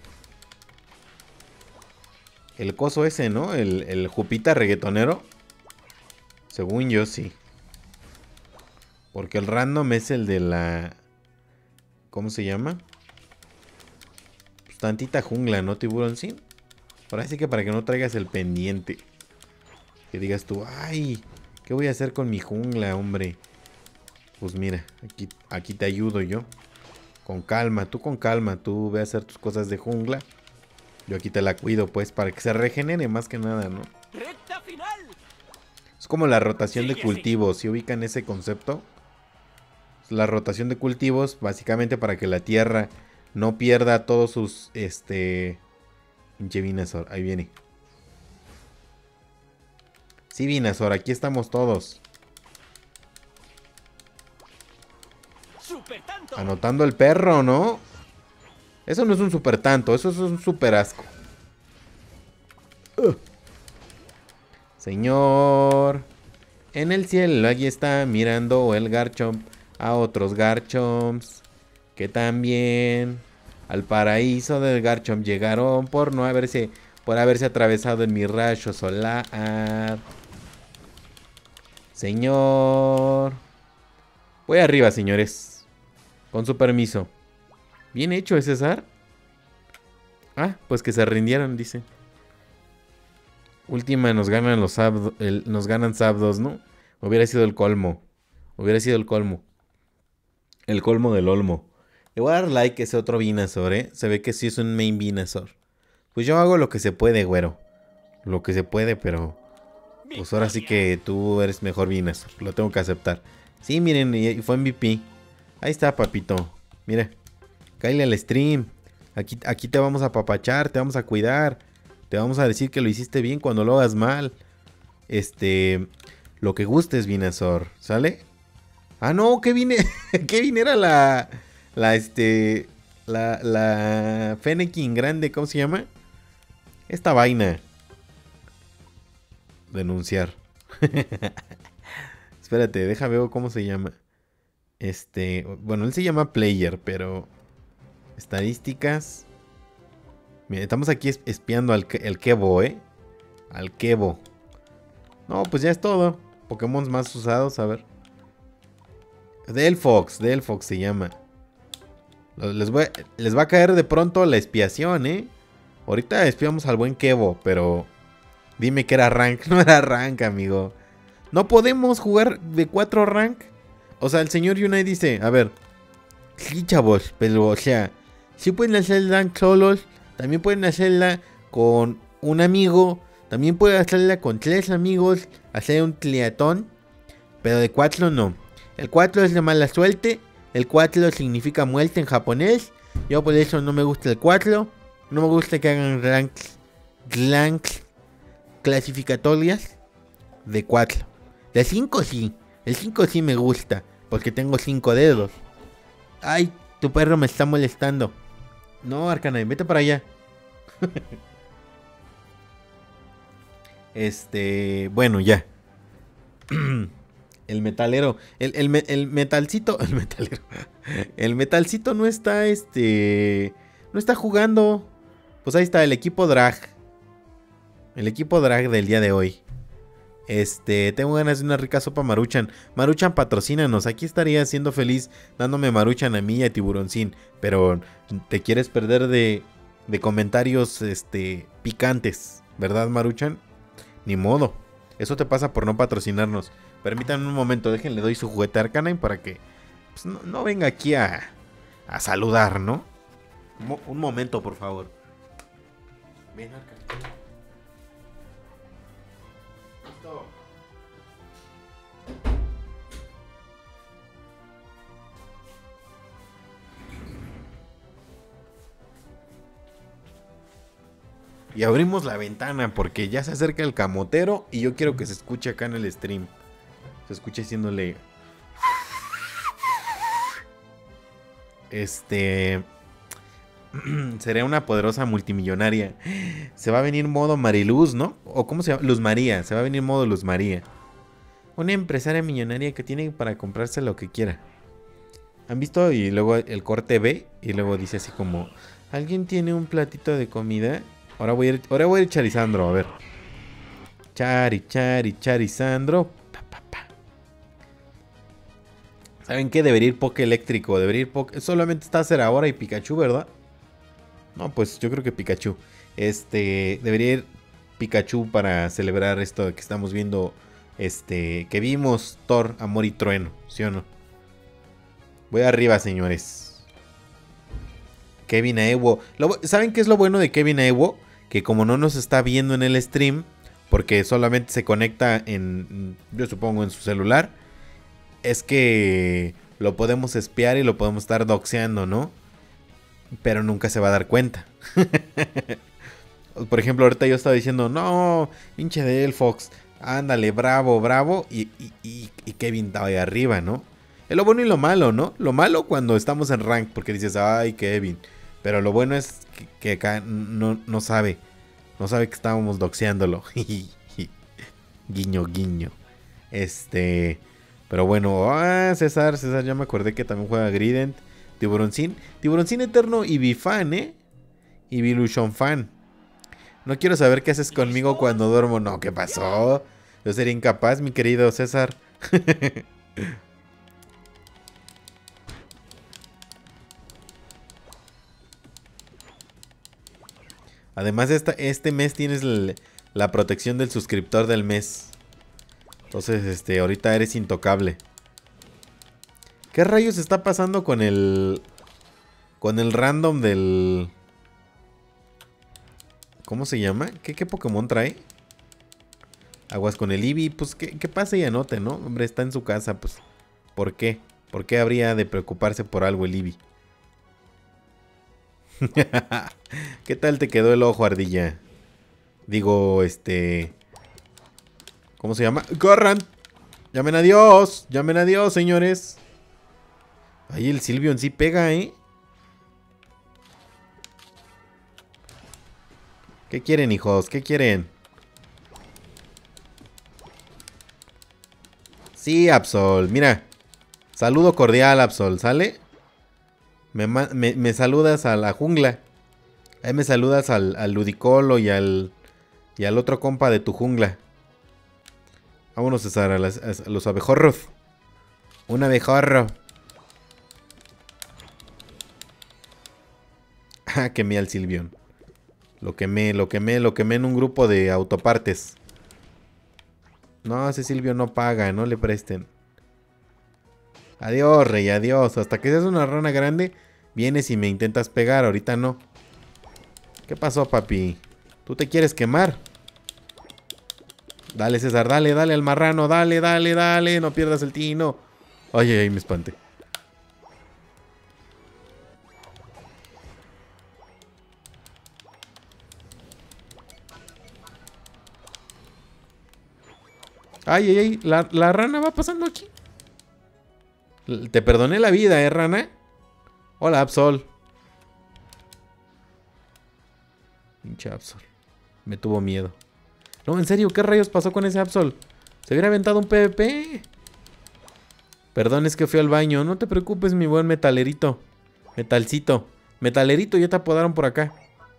El coso ese, ¿no? El, el Jupita reggaetonero. Según yo, sí. Porque el random es el de la... ¿Cómo se llama? Pues tantita jungla, ¿no, tiburón? Sí. Ahora sí que para que no traigas el pendiente. Que digas tú, ay, ¿qué voy a hacer con mi jungla, hombre? Pues mira, aquí, aquí te ayudo yo. Con calma, tú con calma. Tú ve a hacer tus cosas de jungla. Yo aquí te la cuido, pues, para que se regenere más que nada, ¿no? Recta final. Es como la rotación de Sigue así. cultivos. ¿Sí ubican ese concepto? La rotación de cultivos, básicamente para que la tierra no pierda todos sus, este... Pinche Venusaur, ahí viene. Sí, Venusaur, aquí estamos todos. Super tanto. Anotando el perro, ¿no? Eso no es un super tanto, eso es un super asco. Uh. Señor. En el cielo, allí está mirando el Garchomp a otros Garchomps que también al paraíso del Garchomp llegaron por no haberse, por haberse atravesado en mi rayo solar. Señor. Voy arriba, señores. Con su permiso. Bien hecho, ¿eh, César? Ah, pues que se rindieron, dice. Última, nos ganan los Zapdos, el, nos ganan Zapdos, ¿no? Hubiera sido el colmo. Hubiera sido el colmo. El colmo del olmo. Le voy a dar like a ese otro Venusaur, ¿eh? Se ve que sí es un main Venusaur. Pues yo hago lo que se puede, güero. Lo que se puede, pero... Pues ahora sí que tú eres mejor Venusaur. Lo tengo que aceptar. Sí, miren, y fue M V P. Ahí está, papito. Mira. Cállale al stream. Aquí, aquí te vamos a apapachar, te vamos a cuidar. Te vamos a decir que lo hiciste bien cuando lo hagas mal. Este... Lo que gustes, Venusaur. ¿Sale? Ah, no, Kevin... Kevin era la... La, este... La... La... Fennekin grande, ¿cómo se llama? Esta vaina. Denunciar. Espérate, deja ver cómo se llama. Este... Bueno, él se llama Player, pero... Estadísticas... Mira, estamos aquí espiando al el Kevo, ¿eh? Al Kevo. No, pues ya es todo. Pokémon más usados, a ver. Delphox, Delphox se llama. Les, voy, les va a caer de pronto la expiación, ¿eh? Ahorita espiamos al buen Kevo, pero... Dime que era rank. No era rank, amigo. No podemos jugar de cuatro rank. O sea, el señor Yunai dice, a ver. Sí, chavos, pero o sea... Sí pueden hacer rank solos. También pueden hacerla con un amigo. También pueden hacerla con tres amigos. Hacer un triatón. Pero de cuatro no. El cuatro es de mala suerte. El cuatro significa muerte en japonés. Yo por eso no me gusta el cuatro. No me gusta que hagan ranks. Ranks clasificatorias. De cuatro. De cinco sí. El cinco sí me gusta. Porque tengo cinco dedos. Ay, tu perro me está molestando. No, Arcanine, vete para allá. Este, bueno, ya. El metalero, el, el, el metalcito, el metalero. El metalcito no está, este, no está jugando. Pues ahí está el equipo drag. El equipo drag del día de hoy. Este, tengo ganas de una rica sopa Maruchan. Maruchan, patrocínanos. Aquí estaría siendo feliz dándome Maruchan a mí y a Tiburoncín. Pero te quieres perder de, de comentarios este, picantes. ¿Verdad, Maruchan? Ni modo. Eso te pasa por no patrocinarnos. Permítanme un momento, déjenle doy su juguete a Arcanine para que pues, no, no venga aquí a, a saludar, ¿no? Un, mo un momento, por favor. Ven, Arcanine. Listo. Y abrimos la ventana porque ya se acerca el camotero y yo quiero que se escuche acá en el stream. Se escuche haciéndole... Este... Sería una poderosa multimillonaria. Se va a venir modo Mariluz, ¿no? ¿O cómo se llama? Luz María. Se va a venir modo Luz María. Una empresaria millonaria que tiene para comprarse lo que quiera. ¿Han visto? Y luego el corte B. Y luego dice así como... ¿Alguien tiene un platito de comida? Ahora voy a ir, ahora voy a ir Charizandro, a ver. Chari, Chari, Charizandro. Pa, pa, pa. ¿Saben qué? Debería ir Poké Eléctrico. Debería ir Poké... Solamente está Cera ahora y Pikachu, ¿verdad? No, pues yo creo que Pikachu. Este... Debería ir Pikachu para celebrar esto de que estamos viendo... Este... Que vimos Thor, Amor y Trueno. ¿Sí o no? Voy arriba, señores. Kevin Aewo. Lo, ¿Saben qué es lo bueno de Kevin Aewo? Que como no nos está viendo en el stream, porque solamente se conecta en, yo supongo, en su celular, es que lo podemos espiar y lo podemos estar doxeando, ¿no? Pero nunca se va a dar cuenta. Por ejemplo, ahorita yo estaba diciendo, no, pinche Delphox, ándale, bravo, bravo, y, y, y, y Kevin estaba ahí arriba, ¿no? Es lo bueno y lo malo, ¿no? Lo malo cuando estamos en rank, porque dices, ay, Kevin. Pero lo bueno es que, que acá no, no sabe. No sabe que estábamos doxeándolo. Guiño, guiño. Este... Pero bueno, ah, César, César, ya me acordé que también juega Grident. Tiburoncín. Tiburoncín Eterno y Bifan, ¿eh? Y Bilution Fan. No quiero saber qué haces conmigo cuando duermo. No, ¿qué pasó? Yo sería incapaz, mi querido César. Además, esta, este mes tienes el, la protección del suscriptor del mes. Entonces, este, ahorita eres intocable. ¿Qué rayos está pasando con el... Con el random del... ¿Cómo se llama? ¿Qué, qué Pokémon trae? Aguas con el Eevee. Pues que, que pase y anote, ¿no? Hombre, está en su casa, pues. ¿Por qué? ¿Por qué habría de preocuparse por algo el Eevee? ¿Qué tal te quedó el ojo, ardilla? Digo, este... ¿Cómo se llama? ¡Corran! ¡Llamen a Dios! ¡Llamen a Dios, señores! Ahí el Sylveon sí pega, ¿eh? ¿Qué quieren, hijos? ¿Qué quieren? Sí, Absol. Mira. Saludo cordial, Absol. ¿Sale? Me, me, me saludas a la jungla. Ahí me saludas al, al Ludicolo y al... Y al otro compa de tu jungla. Vámonos, César, a, las, a los abejorros. Un abejorro. Ah, quemé al Sylveon. Lo quemé, lo quemé, lo quemé en un grupo de autopartes. No, ese Sylveon no paga, no le presten. Adiós, rey, adiós. Hasta que seas una rana grande, vienes y me intentas pegar. Ahorita no. ¿Qué pasó, papi? ¿Tú te quieres quemar? Dale, César, dale, dale al marrano. Dale, dale, dale. No pierdas el tino. Ay, ay, ay, me espanté. Ay, ay, ay. La, la rana va pasando aquí. Te perdoné la vida, ¿eh, rana? Hola, Absol. Pinche Absol. Me tuvo miedo. No, en serio, ¿qué rayos pasó con ese Absol? Se hubiera aventado un PvP. Perdón, es que fui al baño. No te preocupes, mi buen metalerito. Metalcito. Metalerito, ya te apodaron por acá.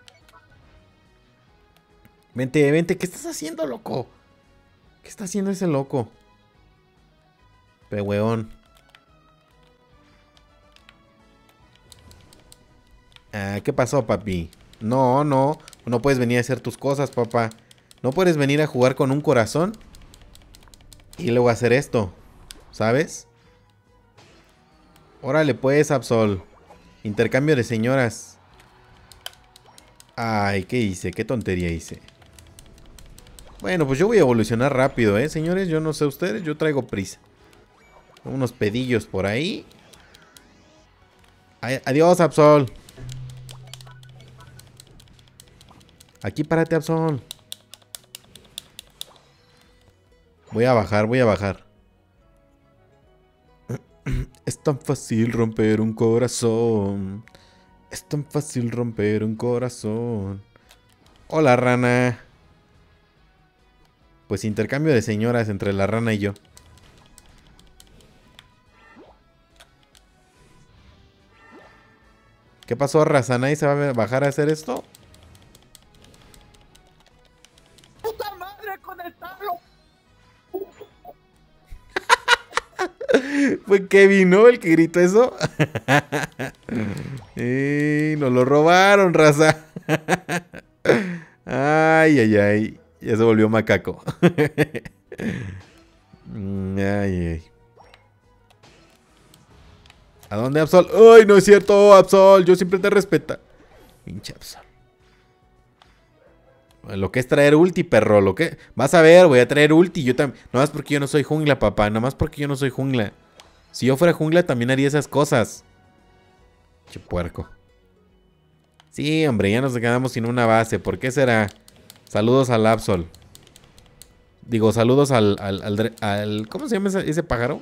Vente, vente. ¿Qué estás haciendo, loco? ¿Qué está haciendo ese loco? Pehueón. Ah, ¿qué pasó, papi? No, no. No puedes venir a hacer tus cosas, papá. No puedes venir a jugar con un corazón y luego hacer esto, ¿sabes? Órale pues, Absol. Intercambio de señoras. Ay, ¿qué hice? ¿Qué tontería hice? Bueno, pues yo voy a evolucionar rápido, ¿eh, señores? Yo no sé ustedes, yo traigo prisa. Unos pedillos por ahí. Ay, adiós, Absol. Aquí párate, Absol. Voy a bajar, voy a bajar. Es tan fácil romper un corazón. Es tan fácil romper un corazón. Hola, rana. Pues intercambio de señoras entre la rana y yo. ¿Qué pasó, raza? ¿Nadie se va a bajar a hacer esto? ¡Puta madre con el tablo! Fue Kevin, ¿no? El que gritó eso. ¡Ey! Nos lo robaron, raza. Ay, ay, ay. Ya se volvió macaco. Ay, ay. ¿A dónde, Absol? ¡Ay, no es cierto, Absol! Yo siempre te respeto. Pinche Absol. Lo que es traer ulti, perro. Lo que... Vas a ver, voy a traer ulti. Yo también. No más porque yo no soy jungla, papá. No más porque yo no soy jungla. Si yo fuera jungla, también haría esas cosas. Che puerco. Sí, hombre, ya nos quedamos sin una base. ¿Por qué será? Saludos al Absol. Digo, saludos al... al, al, al ¿cómo se llama ese, ese pájaro?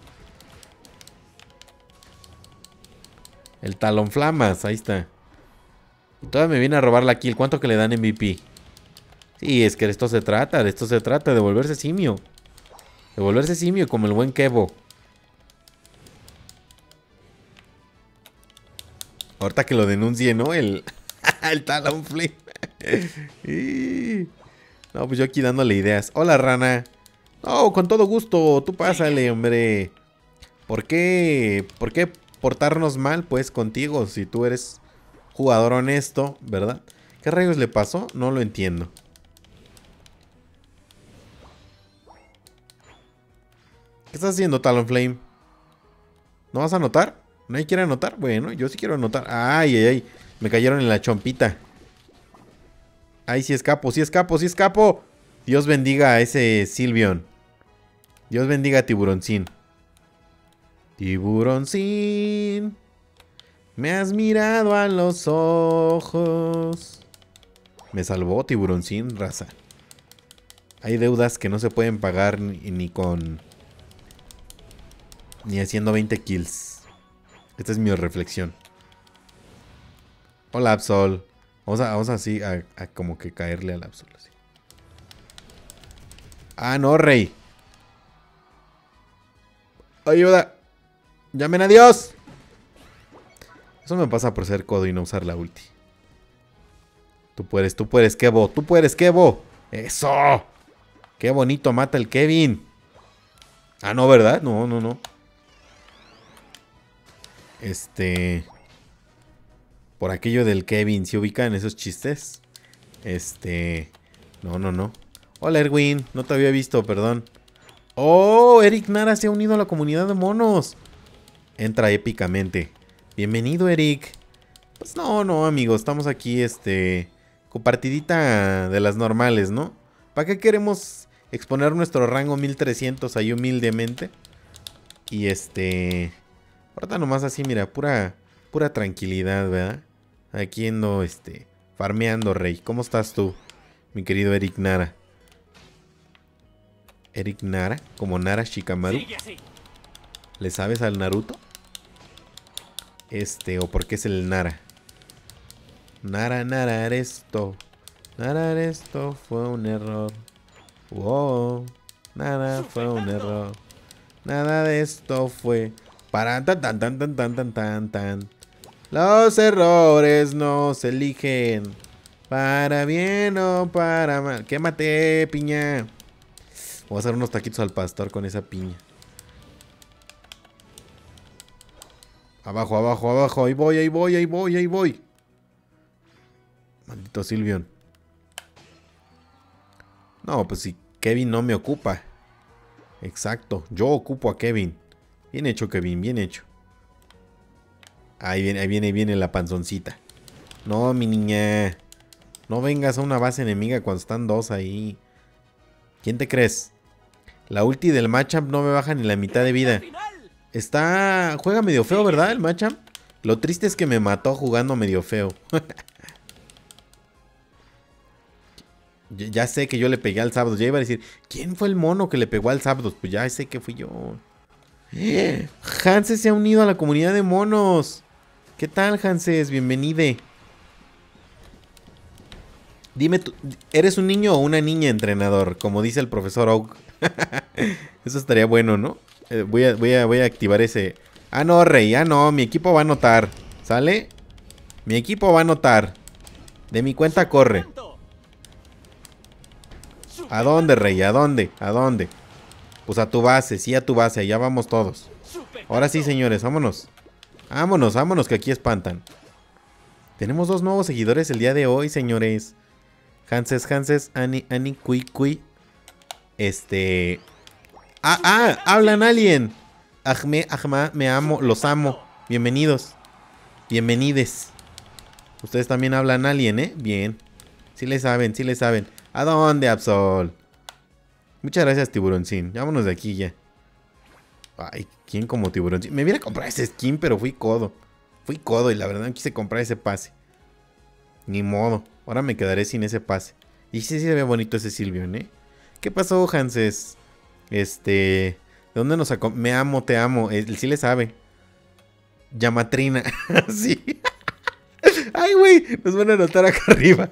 El Talonflamas, ahí está. Y todavía me viene a robar la kill. ¿Cuánto que le dan M V P? Sí, es que de esto se trata, de esto se trata, de volverse simio. De volverse simio como el buen Kevo. Ahorita que lo denuncie, ¿no? El, el Talonflame. No, pues yo aquí dándole ideas. Hola, rana. No, con todo gusto. Tú pásale, hombre. ¿Por qué? ¿Por qué portarnos mal, pues, contigo? Si tú eres jugador honesto, ¿verdad? ¿Qué rayos le pasó? No lo entiendo. ¿Qué estás haciendo, Talonflame? ¿No vas a anotar? ¿Nadie quiere anotar? Bueno, yo sí quiero anotar. Ay, ay, ay. Me cayeron en la chompita. Ay, sí escapo, sí escapo, sí escapo. Dios bendiga a ese Sylveon. Dios bendiga a Tiburoncín. Tiburoncín, me has mirado a los ojos. Me salvó Tiburoncín, raza. Hay deudas que no se pueden pagar ni, ni con... Ni haciendo veinte kills. Esta es mi reflexión. Hola, Absol. Vamos a, vamos así a, a como que caerle al Absol. Así. Ah, no, rey. Ayuda. Llamen a Dios. Eso me pasa por ser codo y no usar la ulti. Tú puedes, tú puedes, Kevo. Tú puedes, Kevo. Eso. Qué bonito mata el Kevin. Ah, no, ¿verdad? No, no, no. Este... Por aquello del Kevin, ¿se ubican esos chistes? Este... No, no, no. Hola, Erwin. No te había visto, perdón. ¡Oh! Eric Nara se ha unido a la comunidad de monos. Entra épicamente. Bienvenido, Eric. Pues no, no, amigos. Estamos aquí, este... compartidita de las normales, ¿no? ¿Para qué queremos exponer nuestro rango mil trescientos ahí humildemente? Y este... Ahorita nomás así, mira, pura... Pura tranquilidad, ¿verdad? Aquí ando, este... farmeando, rey. ¿Cómo estás tú, mi querido Eric Nara? Eric Nara, como Nara Shikamaru. ¿Le sabes al Naruto? Este, o por qué es el Nara. Nara, Nara, esto. Nara, esto fue un error. Wow. Nada fue un error. Nada de esto fue. Para tan tan tan tan tan tan tan tan. Los errores no se eligen. Para bien o para mal. Quémate, piña. Voy a hacer unos taquitos al pastor con esa piña. Abajo, abajo, abajo. Ahí voy, ahí voy, ahí voy, ahí voy. Maldito Sylveon. No, pues si Kevin no me ocupa. Exacto, yo ocupo a Kevin. Bien hecho, Kevin, bien hecho. Ahí viene, ahí viene, ahí viene la panzoncita. No, mi niña. No vengas a una base enemiga cuando están dos ahí. ¿Quién te crees? La ulti del Machamp no me baja ni la mitad de vida. Está... Juega medio feo, ¿verdad? El Machamp. Lo triste es que me mató jugando medio feo. Ya sé que yo le pegué al Zapdos. Ya iba a decir, ¿quién fue el mono que le pegó al Zapdos? Pues ya sé que fui yo. Hanses se ha unido a la comunidad de monos. ¿Qué tal, Hanses? Bienvenide. Dime, tú, ¿eres un niño o una niña entrenador? Como dice el profesor Oak. Eso estaría bueno, ¿no? Eh, voy, a, voy, a, voy a activar ese... Ah, no, Rey. Ah, no. Mi equipo va a anotar. ¿Sale? Mi equipo va a anotar. De mi cuenta corre. ¿A dónde, Rey? ¿A dónde? ¿A dónde? Pues a tu base. Sí, a tu base. Allá vamos todos. Ahora sí, señores. Vámonos. Vámonos, vámonos, que aquí espantan. Tenemos dos nuevos seguidores el día de hoy, señores. Hanses, Hanses, Ani, Ani, Cui, Cui. Este... Ah, ah, hablan alien. Ajme, Ajma, me amo, los amo. Bienvenidos. Bienvenides. Ustedes también hablan alien, ¿eh? Bien. Sí le saben, sí le saben. ¿A dónde, Absol? Muchas gracias, Tiburoncín. Vámonos de aquí ya. Ay, ¿quién como Tiburoncín? Me hubiera comprado ese skin, pero fui codo. Fui codo y la verdad no quise comprar ese pase. Ni modo. Ahora me quedaré sin ese pase. Y sí, sí se ve bonito ese Sylveon, ¿eh? ¿Qué pasó, Hanses? Este... ¿De dónde nos sacó? Me amo, te amo. Él sí le sabe. Llamatrina. Sí. Ay, güey. Nos van a anotar acá arriba.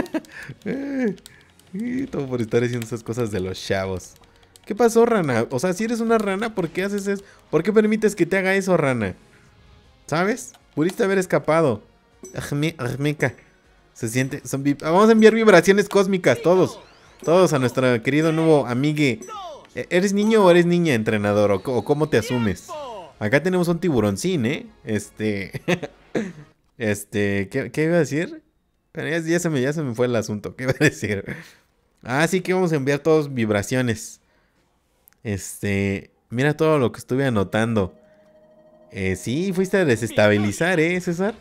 Todo por estar haciendo esas cosas de los chavos. ¿Qué pasó, rana? O sea, si eres una rana, ¿por qué haces eso? ¿Por qué permites que te haga eso, rana? ¿Sabes? Pudiste haber escapado. Ajmeca. Se siente... Son vib... Vamos a enviar vibraciones cósmicas, todos. Todos a nuestro querido nuevo amigue. ¿Eres niño o eres niña, entrenador? ¿O, o cómo te asumes? Acá tenemos un tiburoncín, ¿eh? Este... este... ¿Qué, qué iba a decir? Bueno, ya, ya, se me, ya se me fue el asunto. ¿Qué iba a decir? Ah, sí que vamos a enviar todos vibraciones. Este... Mira todo lo que estuve anotando. Eh, sí, fuiste a desestabilizar, ¿eh, César?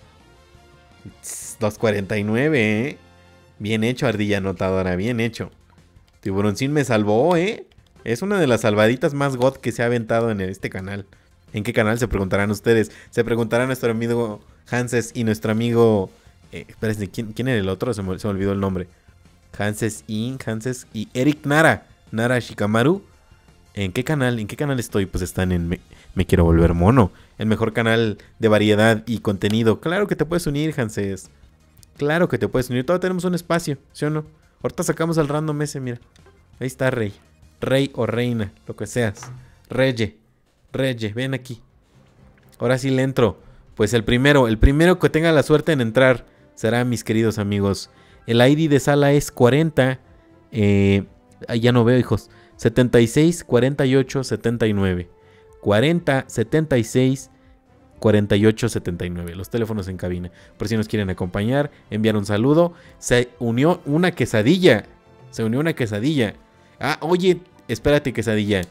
dos cuarenta y nueve, ¿eh? Bien hecho, ardilla anotadora, bien hecho. Tiburoncín me salvó, ¿eh? Es una de las salvaditas más god que se ha aventado en este canal. ¿En qué canal? Se preguntarán ustedes. Se preguntará nuestro amigo Hanses y nuestro amigo... Eh, espérense, ¿quién, ¿quién era el otro? Se me, se me olvidó el nombre. Hanses y Hanses y Eric Nara. Nara Shikamaru. ¿En qué canal? ¿En qué canal estoy? Pues están en Me, Me Quiero Volver Mono. El mejor canal de variedad y contenido. Claro que te puedes unir, Hanses. Claro que te puedes unir. Todavía tenemos un espacio, ¿sí o no? Ahorita sacamos al random ese, mira. Ahí está, Rey. Rey o reina, lo que seas. Reye. Reye, ven aquí. Ahora sí le entro. Pues el primero, el primero que tenga la suerte en entrar será, mis queridos amigos. El I D de sala es cuarenta. Eh, ya no veo, hijos. setenta y seis, cuarenta y ocho, setenta y nueve. cuarenta, setenta y seis, cuarenta y ocho, setenta y nueve. Los teléfonos en cabina. Por si nos quieren acompañar, enviar un saludo. Se unió una quesadilla. Se unió una quesadilla. Ah, oye, espérate, quesadilla.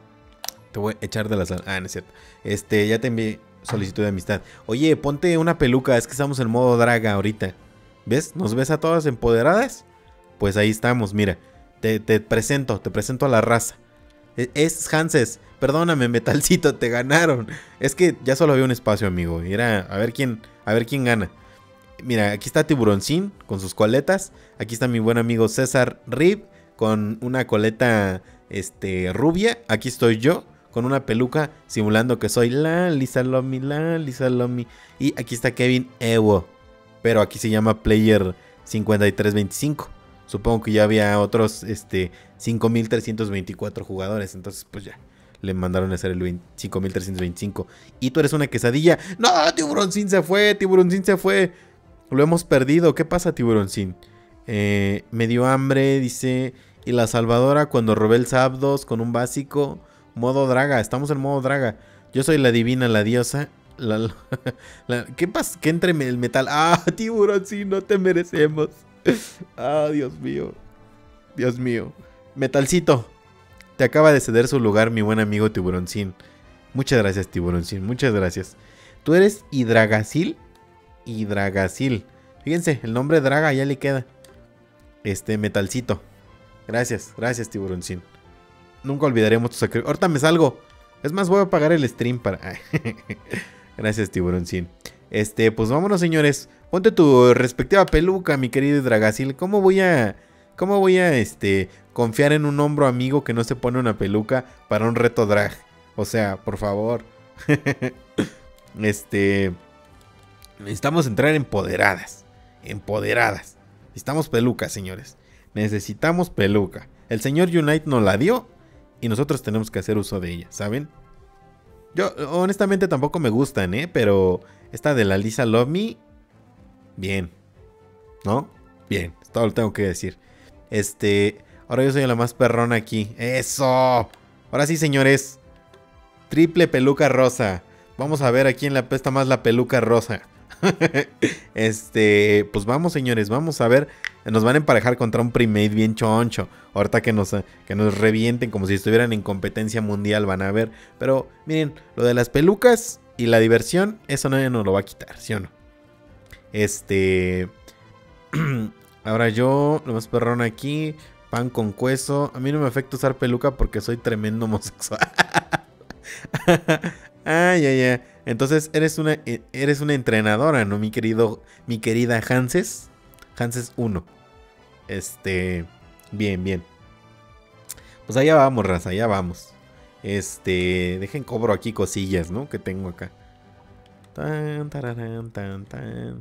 Te voy a echar de la sal. Ah, no es cierto. Este, ya te envié solicitud de amistad. Oye, ponte una peluca. Es que estamos en modo draga ahorita. ¿Ves? ¿Nos ves a todas empoderadas? Pues ahí estamos, mira. Te, te presento, te presento a la raza. Es Hanses. Perdóname, Metalcito, te ganaron. Es que ya solo había un espacio, amigo. Y era a ver quién, a ver quién gana. Mira, aquí está Tiburoncín con sus coletas. Aquí está mi buen amigo César Rib con una coleta este, rubia. Aquí estoy yo con una peluca simulando que soy la Lisa Lomi, la Lisa Lomi. Y aquí está Kevin Ewo. Pero aquí se llama Player cincuenta y tres veinticinco. Supongo que ya había otros este, cinco mil trescientos veinticuatro jugadores. Entonces pues ya le mandaron a hacer el cinco mil trescientos veinticinco. Y tú eres una quesadilla. No, Tiburoncín se fue, Tiburoncín se fue. Lo hemos perdido. ¿Qué pasa, Tiburoncín? Eh, me dio hambre, dice. Y la salvadora cuando robé el Zapdos con un básico. Modo draga, estamos en modo draga. Yo soy la divina, la diosa. La, la, la, ¿Qué pasa? Que entre el metal. Ah, Tiburoncín, no te merecemos. Ah, Dios mío. Dios mío. Metalcito. Te acaba de ceder su lugar mi buen amigo Tiburoncín. Muchas gracias, Tiburoncín. Muchas gracias. ¿Tú eres Hidragasil? Hidragasil. Fíjense, el nombre Draga ya le queda. Este, Metalcito. Gracias, gracias, Tiburoncín. Nunca olvidaremos tu sacrificio. Ahorita me salgo. Es más, voy a apagar el stream para... Gracias, Tiburoncín. Este, pues vámonos, señores. Ponte tu respectiva peluca, mi querido Hidragasil. ¿Cómo voy a... ¿Cómo voy a, este... confiar en un hombro amigo que no se pone una peluca para un reto drag? O sea, por favor. Este... Necesitamos entrar empoderadas. Empoderadas. Necesitamos peluca, señores. Necesitamos peluca. El señor Unite nos la dio y nosotros tenemos que hacer uso de ella, ¿saben? Yo, honestamente, tampoco me gustan, ¿eh? Pero esta de la Lisa Love Me, bien. ¿No? Bien. Todo lo tengo que decir. Este... Ahora yo soy la más perrona aquí. ¡Eso! Ahora sí, señores. Triple peluca rosa. Vamos a ver a quién le apesta más la peluca rosa. Este... Pues vamos, señores. Vamos a ver. Nos van a emparejar contra un primate bien choncho. Ahorita que nos, que nos revienten como si estuvieran en competencia mundial, van a ver. Pero miren, lo de las pelucas y la diversión, eso nadie nos lo va a quitar, ¿sí o no? Este... Ahora yo, lo más perrón aquí... Pan con queso. A mí no me afecta usar peluca porque soy tremendo homosexual. Ay, ay, ay. Entonces eres una, eres una entrenadora, ¿no, mi querido, mi querida Hanses? Hanses uno. Este, bien, bien. Pues allá vamos, raza, allá vamos. Este, dejen cobro aquí cosillas, ¿no? Que tengo acá. Tan, tararán, tan, tan.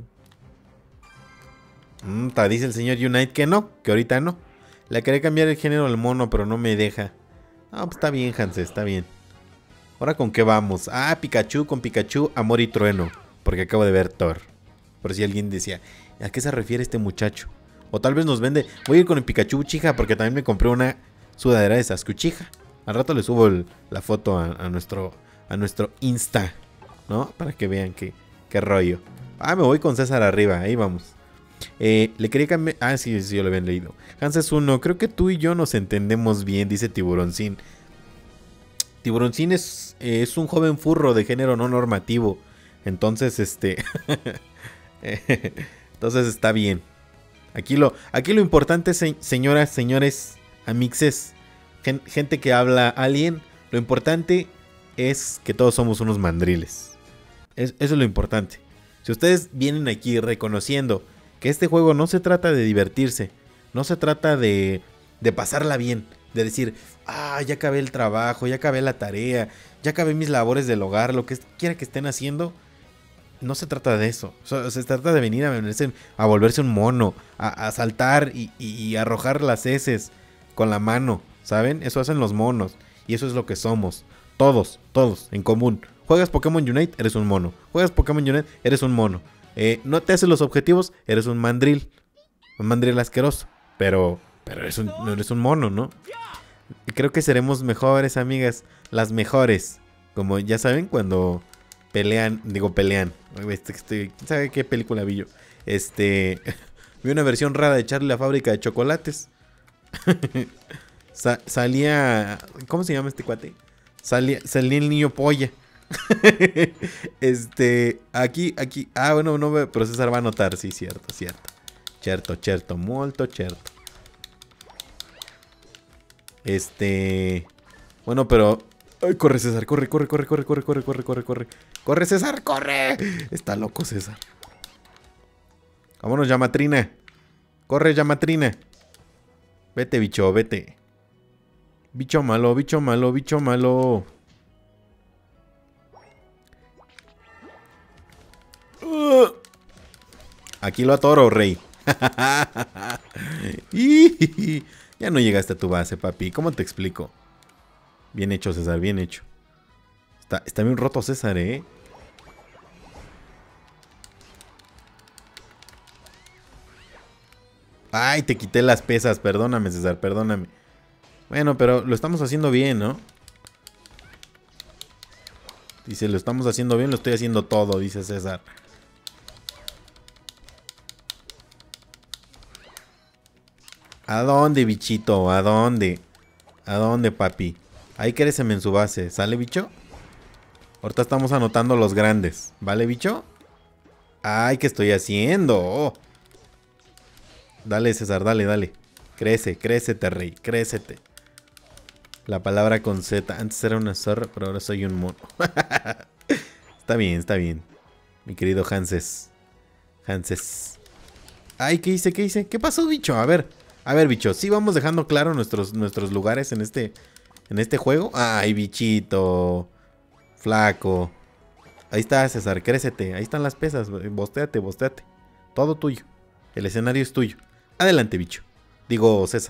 Mm, ta, dice el señor Unite que no, que ahorita no. Le quería cambiar el género al mono, pero no me deja. Ah, pues está bien, Hanses, está bien. ¿Ahora con qué vamos? Ah, Pikachu con Pikachu, amor y trueno. Porque acabo de ver Thor. Por si alguien decía, ¿a qué se refiere este muchacho? O tal vez nos vende... Voy a ir con el Pikachu Uchiha porque también me compré una sudadera de Sasuke Uchiha. Al rato le subo el, la foto a, a, nuestro, a nuestro Insta, ¿no? Para que vean qué, qué rollo. Ah, me voy con César arriba, ahí vamos. Eh, le quería cambiar... Ah, sí, sí, yo lo habían leído. Hanses uno, creo que tú y yo nos entendemos bien, dice Tiburoncín. Tiburoncín es, eh, es un joven furro de género no normativo. Entonces, este... Entonces está bien. Aquí lo, aquí lo importante, se, señoras, señores, amixes, gen, gente que habla alien, lo importante es que todos somos unos mandriles. Es, eso es lo importante. Si ustedes vienen aquí reconociendo que este juego no se trata de divertirse, no se trata de, de pasarla bien, de decir, ah, ya acabé el trabajo, ya acabé la tarea, ya acabé mis labores del hogar, lo que quiera que estén haciendo, no se trata de eso. O sea, se trata de venir a, venirse, a volverse un mono, a, a saltar y, y, y arrojar las heces con la mano, ¿saben? Eso hacen los monos y eso es lo que somos, todos, todos, en común. Juegas Pokémon Unite, eres un mono. Juegas Pokémon Unite, eres un mono. Eh, no te haces los objetivos, eres un mandril. Un mandril asqueroso. Pero, pero eres un, eres un mono, ¿no? Y creo que seremos mejores, amigas. Las mejores. Como ya saben, cuando pelean, digo pelean. Este, este, ¿sabe qué película vi yo? Este, vi una versión rara de Charlie la fábrica de chocolates. Sa salía, ¿cómo se llama este cuate? Salía, salía el niño polla. Este, aquí, aquí, ah, bueno, no me, pero César va a notar, sí, cierto, cierto. Cierto, cierto, molto cierto. Este, bueno, pero, ay, corre César, corre, corre, corre, corre, corre, corre, corre, corre, corre. Corre César, corre. Está loco César. Vámonos, Llamatrina. Corre, Llamatrina. Vete, bicho, vete. Bicho malo, bicho malo, bicho malo. Aquí lo atoro, rey. Ya no llegaste a tu base, papi. ¿Cómo te explico? Bien hecho, César, bien hecho. Está, está bien roto César, ¿eh? Ay, te quité las pesas. Perdóname, César, perdóname. Bueno, pero lo estamos haciendo bien, ¿no? Dice, lo estamos haciendo bien, lo estoy haciendo todo, dice César. ¿A dónde, bichito? ¿A dónde? ¿A dónde, papi? Ahí créceme en su base. ¿Sale, bicho? Ahorita estamos anotando los grandes. ¿Vale, bicho? Ay, ¿qué estoy haciendo? Oh. Dale, César, dale, dale. Crece, crécete, rey, crécete. La palabra con Z. Antes era una zorra, pero ahora soy un mono. Está bien, está bien. Mi querido Hanses. Hanses. Ay, ¿qué hice? ¿Qué hice? ¿Qué pasó, bicho? A ver, a ver, bicho. Sí vamos dejando claro nuestros, nuestros lugares en este, en este juego. Ay, bichito. Flaco. Ahí está, César, crécete. Ahí están las pesas. Bostéate, bostéate. Todo tuyo. El escenario es tuyo. Adelante, bicho. Digo, César.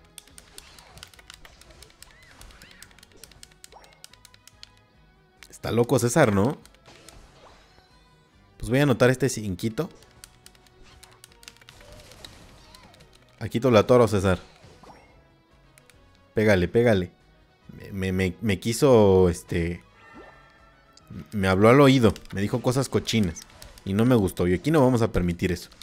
Está loco César, ¿no? Pues voy a anotar este cinquito. Aquí te lo toro, César. Pégale, pégale. Me, me, me quiso, este... Me habló al oído. Me dijo cosas cochinas. Y no me gustó. Y aquí no vamos a permitir eso.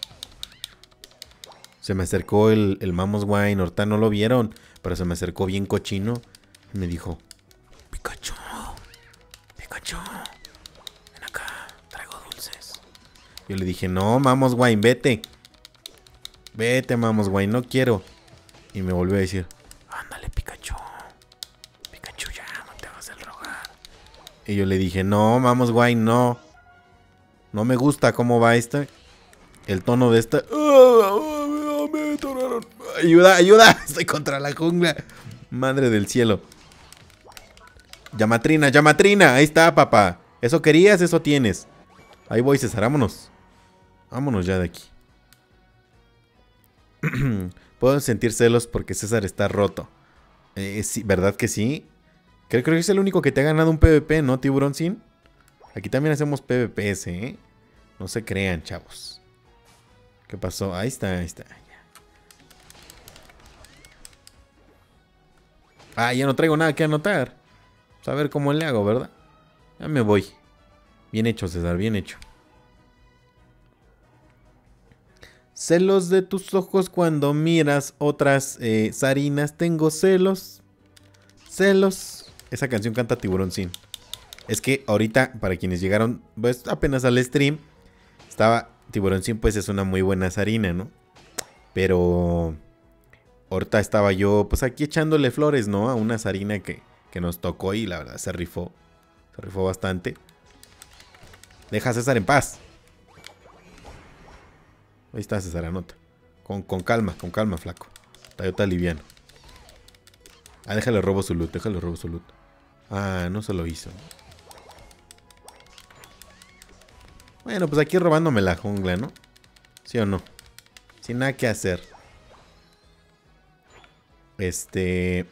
Se me acercó el, el Mamos Wine. Ahorita no lo vieron. Pero se me acercó bien cochino. Y me dijo... Pikachu. Pikachu. Ven acá. Traigo dulces. Yo le dije, no, Mamos Wine, vete. Vete, Mamos Wine, no quiero. Y me volvió a decir... Ándale, Pikachu. Pikachu, ya, no te hagas el rogar. Y yo le dije, no, Mamos Wine, no. No me gusta cómo va esta. El tono de esta... Me atoraron. Ayuda, ayuda. Estoy contra la jungla. Madre del cielo. Llamatrina, llamatrina. Ahí está, papá. Eso querías, eso tienes. Ahí voy, César, vámonos. Vámonos ya de aquí. Puedo sentir celos porque César está roto. Eh, sí, ¿verdad que sí? Creo, creo que es el único que te ha ganado un PvP, ¿no, Tiburón Sin? Aquí también hacemos PvPs, ¿eh? No se crean, chavos. ¿Qué pasó? Ahí está, ahí está. Ah, ya no traigo nada que anotar. Pues a ver cómo le hago, ¿verdad? Ya me voy. Bien hecho, César, bien hecho. Celos de tus ojos cuando miras otras eh, zarinas. Tengo celos. Celos. Esa canción canta Tiburón Sin. Es que ahorita, para quienes llegaron pues apenas al stream, estaba... Tiburón Sin pues es una muy buena zarina, ¿no? Pero... ahorita estaba yo pues aquí echándole flores, ¿no? A una zarina que, que nos tocó y la verdad se rifó. Se rifó bastante. Deja a César en paz. Ahí está César, anota. Con, con calma, con calma, flaco. Tayota liviano. Ah, déjale robo su loot, déjale robo su loot. Ah, no se lo hizo. Bueno, pues aquí robándome la jungla, ¿no? ¿Sí o no? Sin nada que hacer. Este...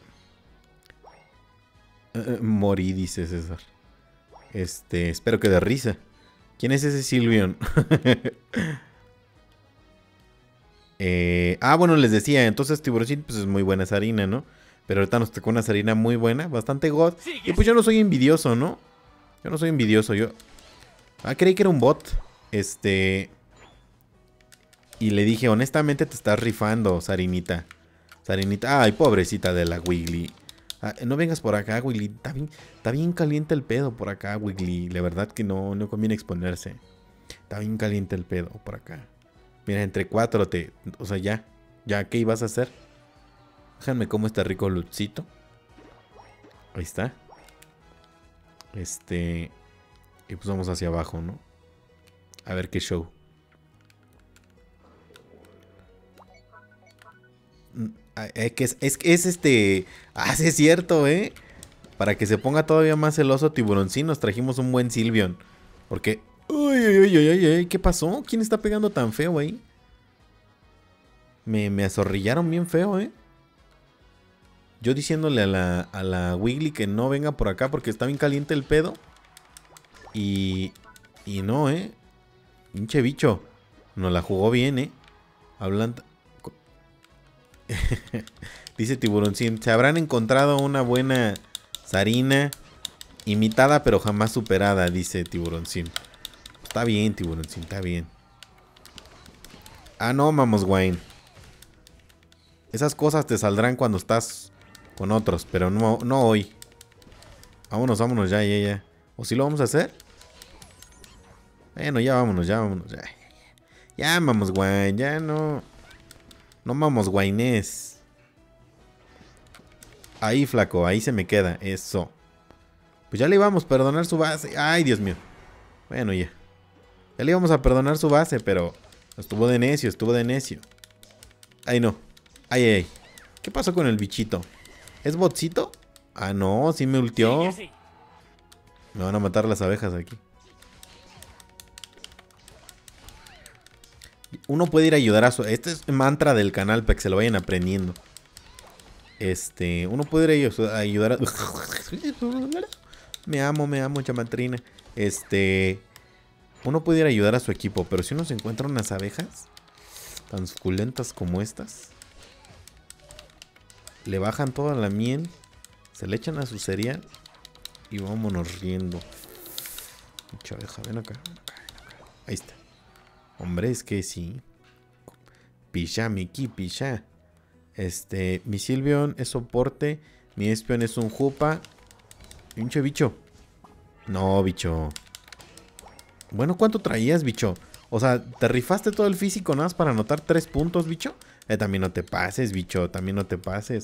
Uh, morí, dice César. Este, espero que de risa. ¿Quién es ese Silvion? eh, ah, bueno, les decía, entonces Tiburoncín pues es muy buena zarina, ¿no? Pero ahorita nos tocó una zarina muy buena, bastante god. Y pues yo no soy envidioso, ¿no? Yo no soy envidioso, yo... Ah, creí que era un bot. Este... Y le dije, honestamente te estás rifando, Sarinita. Sarinita. Ay, pobrecita de la Wiggly. Ah, no vengas por acá, Wiggly. Está bien, está bien caliente el pedo por acá, Wiggly. La verdad que no, no conviene exponerse. Está bien caliente el pedo por acá. Mira, entre cuatro te... O sea, ya. Ya, ¿qué ibas a hacer? Déjame cómo está rico Lutzito. Ahí está. Este... Y pues vamos hacia abajo, ¿no? A ver qué show. Es que es, es, es este... Ah, sí es cierto, ¿eh? Para que se ponga todavía más celoso Tiburoncín, nos trajimos un buen Silvion. Porque... Uy, uy, uy, uy, uy, ¿qué pasó? ¿Quién está pegando tan feo ahí? Me, me azorrillaron bien feo, ¿eh? Yo diciéndole a la, a la Wiggly que no venga por acá porque está bien caliente el pedo. Y... Y no, ¿eh? Pinche bicho. Nos la jugó bien, ¿eh? Hablando... Dice Tiburoncín, se habrán encontrado una buena zarina imitada pero jamás superada, dice Tiburoncín. Está bien, Tiburoncín, está bien. Ah, no, Mamos Wine. Esas cosas te saldrán cuando estás con otros, pero no, no hoy. Vámonos, vámonos, ya, ya, ya. ¿O si lo vamos a hacer? Bueno, ya vámonos, ya vámonos, ya. Ya, vamos, guay, ya no. No vamos, guainés. Ahí, flaco, ahí se me queda, eso. Pues ya le íbamos a perdonar su base. Ay, Dios mío. Bueno, ya. Ya le íbamos a perdonar su base, pero estuvo de necio, estuvo de necio. Ay, no. Ay, ay. ¿Qué pasó con el bichito? ¿Es botcito? Ah, no, sí me ultió. Me van a matar las abejas aquí. Uno puede ir a ayudar a su... Este es mantra del canal para que se lo vayan aprendiendo. Este... Uno puede ir a ayudar a... Me amo, me amo, chamatrina. Este... Uno puede ir a ayudar a su equipo, pero si uno se encuentra unas abejas tan suculentas como estas, le bajan toda la miel, se le echan a su cereal y vámonos riendo. Mucha abeja, ven acá, ven acá, ven acá. Ahí está. Hombre, es que sí. Pisha, Miki, pisha. Este, mi Sylveon es soporte. Mi Espion es un Jupa. Pinche bicho. No, bicho. Bueno, ¿cuánto traías, bicho? O sea, ¿te rifaste todo el físico nada más para anotar tres puntos, bicho? Eh, también no te pases, bicho. También no te pases.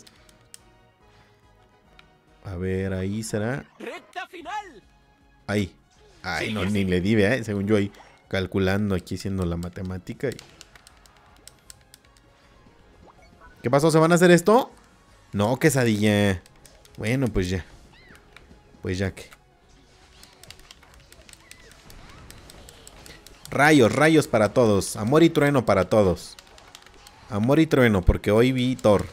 A ver, ahí será. ¡Recta final! Ahí. Ay, no, ni le di, ¿eh? Según yo ahí calculando aquí haciendo la matemática. Y... ¿Qué pasó? ¿Se van a hacer esto? No, quesadilla. Bueno, pues ya. Pues ya que. Rayos, rayos para todos. Amor y trueno para todos. Amor y trueno, porque hoy vi Thor.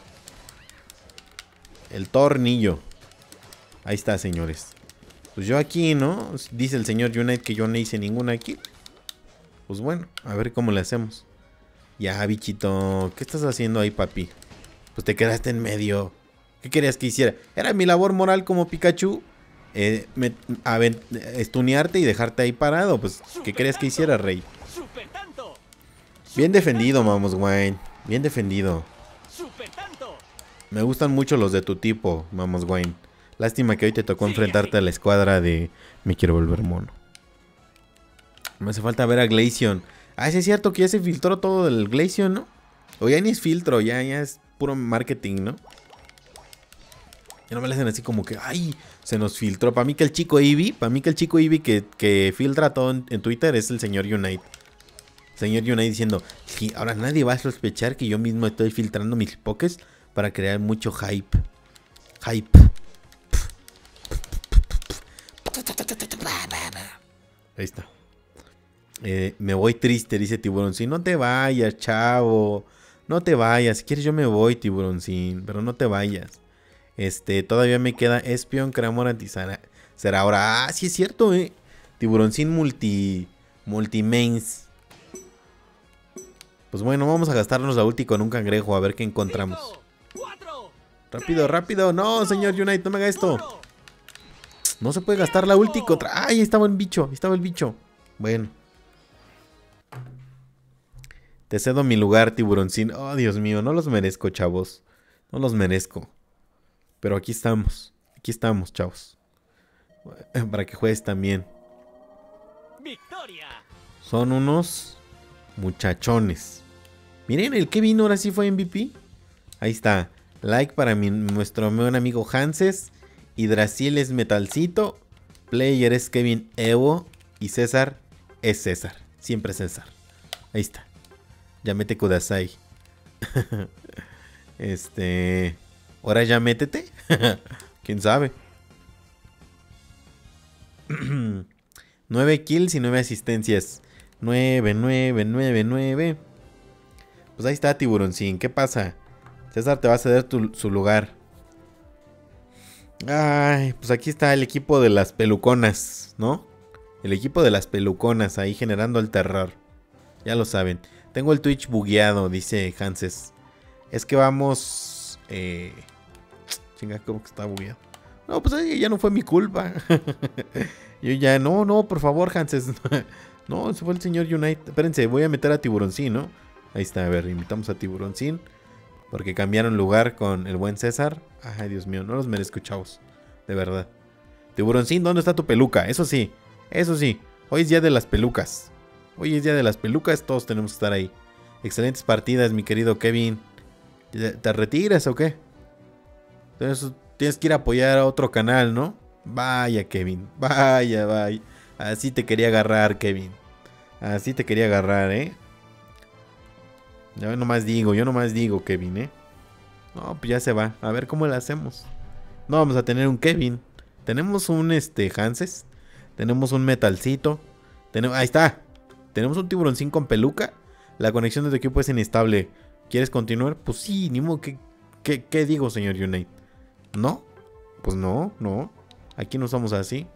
El tornillo. Ahí está, señores. Pues yo aquí, ¿no? Dice el señor Unite que yo no hice ninguna aquí. Pues bueno, a ver cómo le hacemos. Ya, bichito. ¿Qué estás haciendo ahí, papi? Pues te quedaste en medio. ¿Qué querías que hiciera? Era mi labor moral como Pikachu. Eh, me, a ver, estunearte y dejarte ahí parado. Pues, ¿qué querías que hiciera, rey? Bien defendido, Mamos Wine. Bien defendido. Me gustan mucho los de tu tipo, Mamos Wine. Lástima que hoy te tocó enfrentarte a la escuadra de Me quiero volver mono. Me hace falta ver a Glaceon. Ah, sí es cierto que ya se filtró todo del Glaceon, ¿no? O ya ni es filtro, ya, ya es puro marketing, ¿no? Ya no me lo hacen así como que, ay, se nos filtró. Para mí que el chico Eevee, para mí que el chico Eevee que, que filtra todo en, en Twitter es el señor Unite. Señor Unite diciendo, sí, ahora nadie va a sospechar que yo mismo estoy filtrando mis pokés para crear mucho hype. Hype. Ahí está. Eh, me voy triste, dice Tiburoncín. No te vayas, chavo. No te vayas. Si quieres yo me voy, Tiburoncín. Pero no te vayas. Este, todavía me queda Espion, Cramor, Antizara. Será ahora. Ah, sí es cierto, eh. Tiburoncín multi. Multimains. Pues bueno, vamos a gastarnos la ulti con un cangrejo. A ver qué encontramos. Rápido, rápido. No, señor Unite, no me haga esto. No se puede gastar la ulti contra... ¡Ay! Estaba el bicho. Estaba el bicho. Bueno. Te cedo mi lugar, Tiburoncín. Oh, Dios mío. No los merezco, chavos. No los merezco. Pero aquí estamos. Aquí estamos, chavos. Para que juegues también. Son unos muchachones. Miren, el Kevin ahora sí fue M V P. Ahí está. Like para mi, nuestro buen amigo Hanses. Hidraciel es Metalcito. Player es Kevin Evo. Y César es César. Siempre César. Ahí está. Yamete Kudasai. Este... Ahora ya métete. ¿Quién sabe? nueve kills y nueve asistencias. nueve, nueve, nueve, nueve. Pues ahí está, Tiburoncín. ¿Qué pasa? César te va a ceder tu, su lugar. Ay, pues aquí está el equipo de las peluconas, ¿no? El equipo de las peluconas ahí generando el terror. Ya lo saben. Tengo el Twitch bugueado, dice Hanses. Es que vamos... Eh... Chinga, ¿cómo que está bugueado? No, pues ahí ya no fue mi culpa. Yo ya, no, no, por favor, Hanses. No, ese fue el señor Unite. Espérense, voy a meter a Tiburoncín, ¿no? Ahí está, a ver, invitamos a Tiburoncín. Porque cambiaron lugar con el buen César. Ay, Dios mío, no los merezco, chavos. De verdad. Tiburoncín, ¿dónde está tu peluca? Eso sí, eso sí. Hoy es día de las pelucas. Hoy es día de las pelucas, todos tenemos que estar ahí. Excelentes partidas, mi querido Kevin. ¿Te retiras o qué? Entonces tienes que ir a apoyar a otro canal, ¿no? Vaya, Kevin. Vaya, vaya. Así te quería agarrar, Kevin. Así te quería agarrar, ¿eh? Yo nomás digo, yo nomás digo, Kevin, ¿eh? No, pues ya se va. A ver cómo le hacemos. No vamos a tener un Kevin. Tenemos un este Hanses. Tenemos un Metalcito. Tenemos, ahí está. Tenemos un Tiburoncín con peluca. La conexión de tu equipo es inestable. ¿Quieres continuar? Pues sí, ni modo. ¿Qué, qué, qué digo, señor Unite? ¿No? Pues no, no. Aquí no somos así.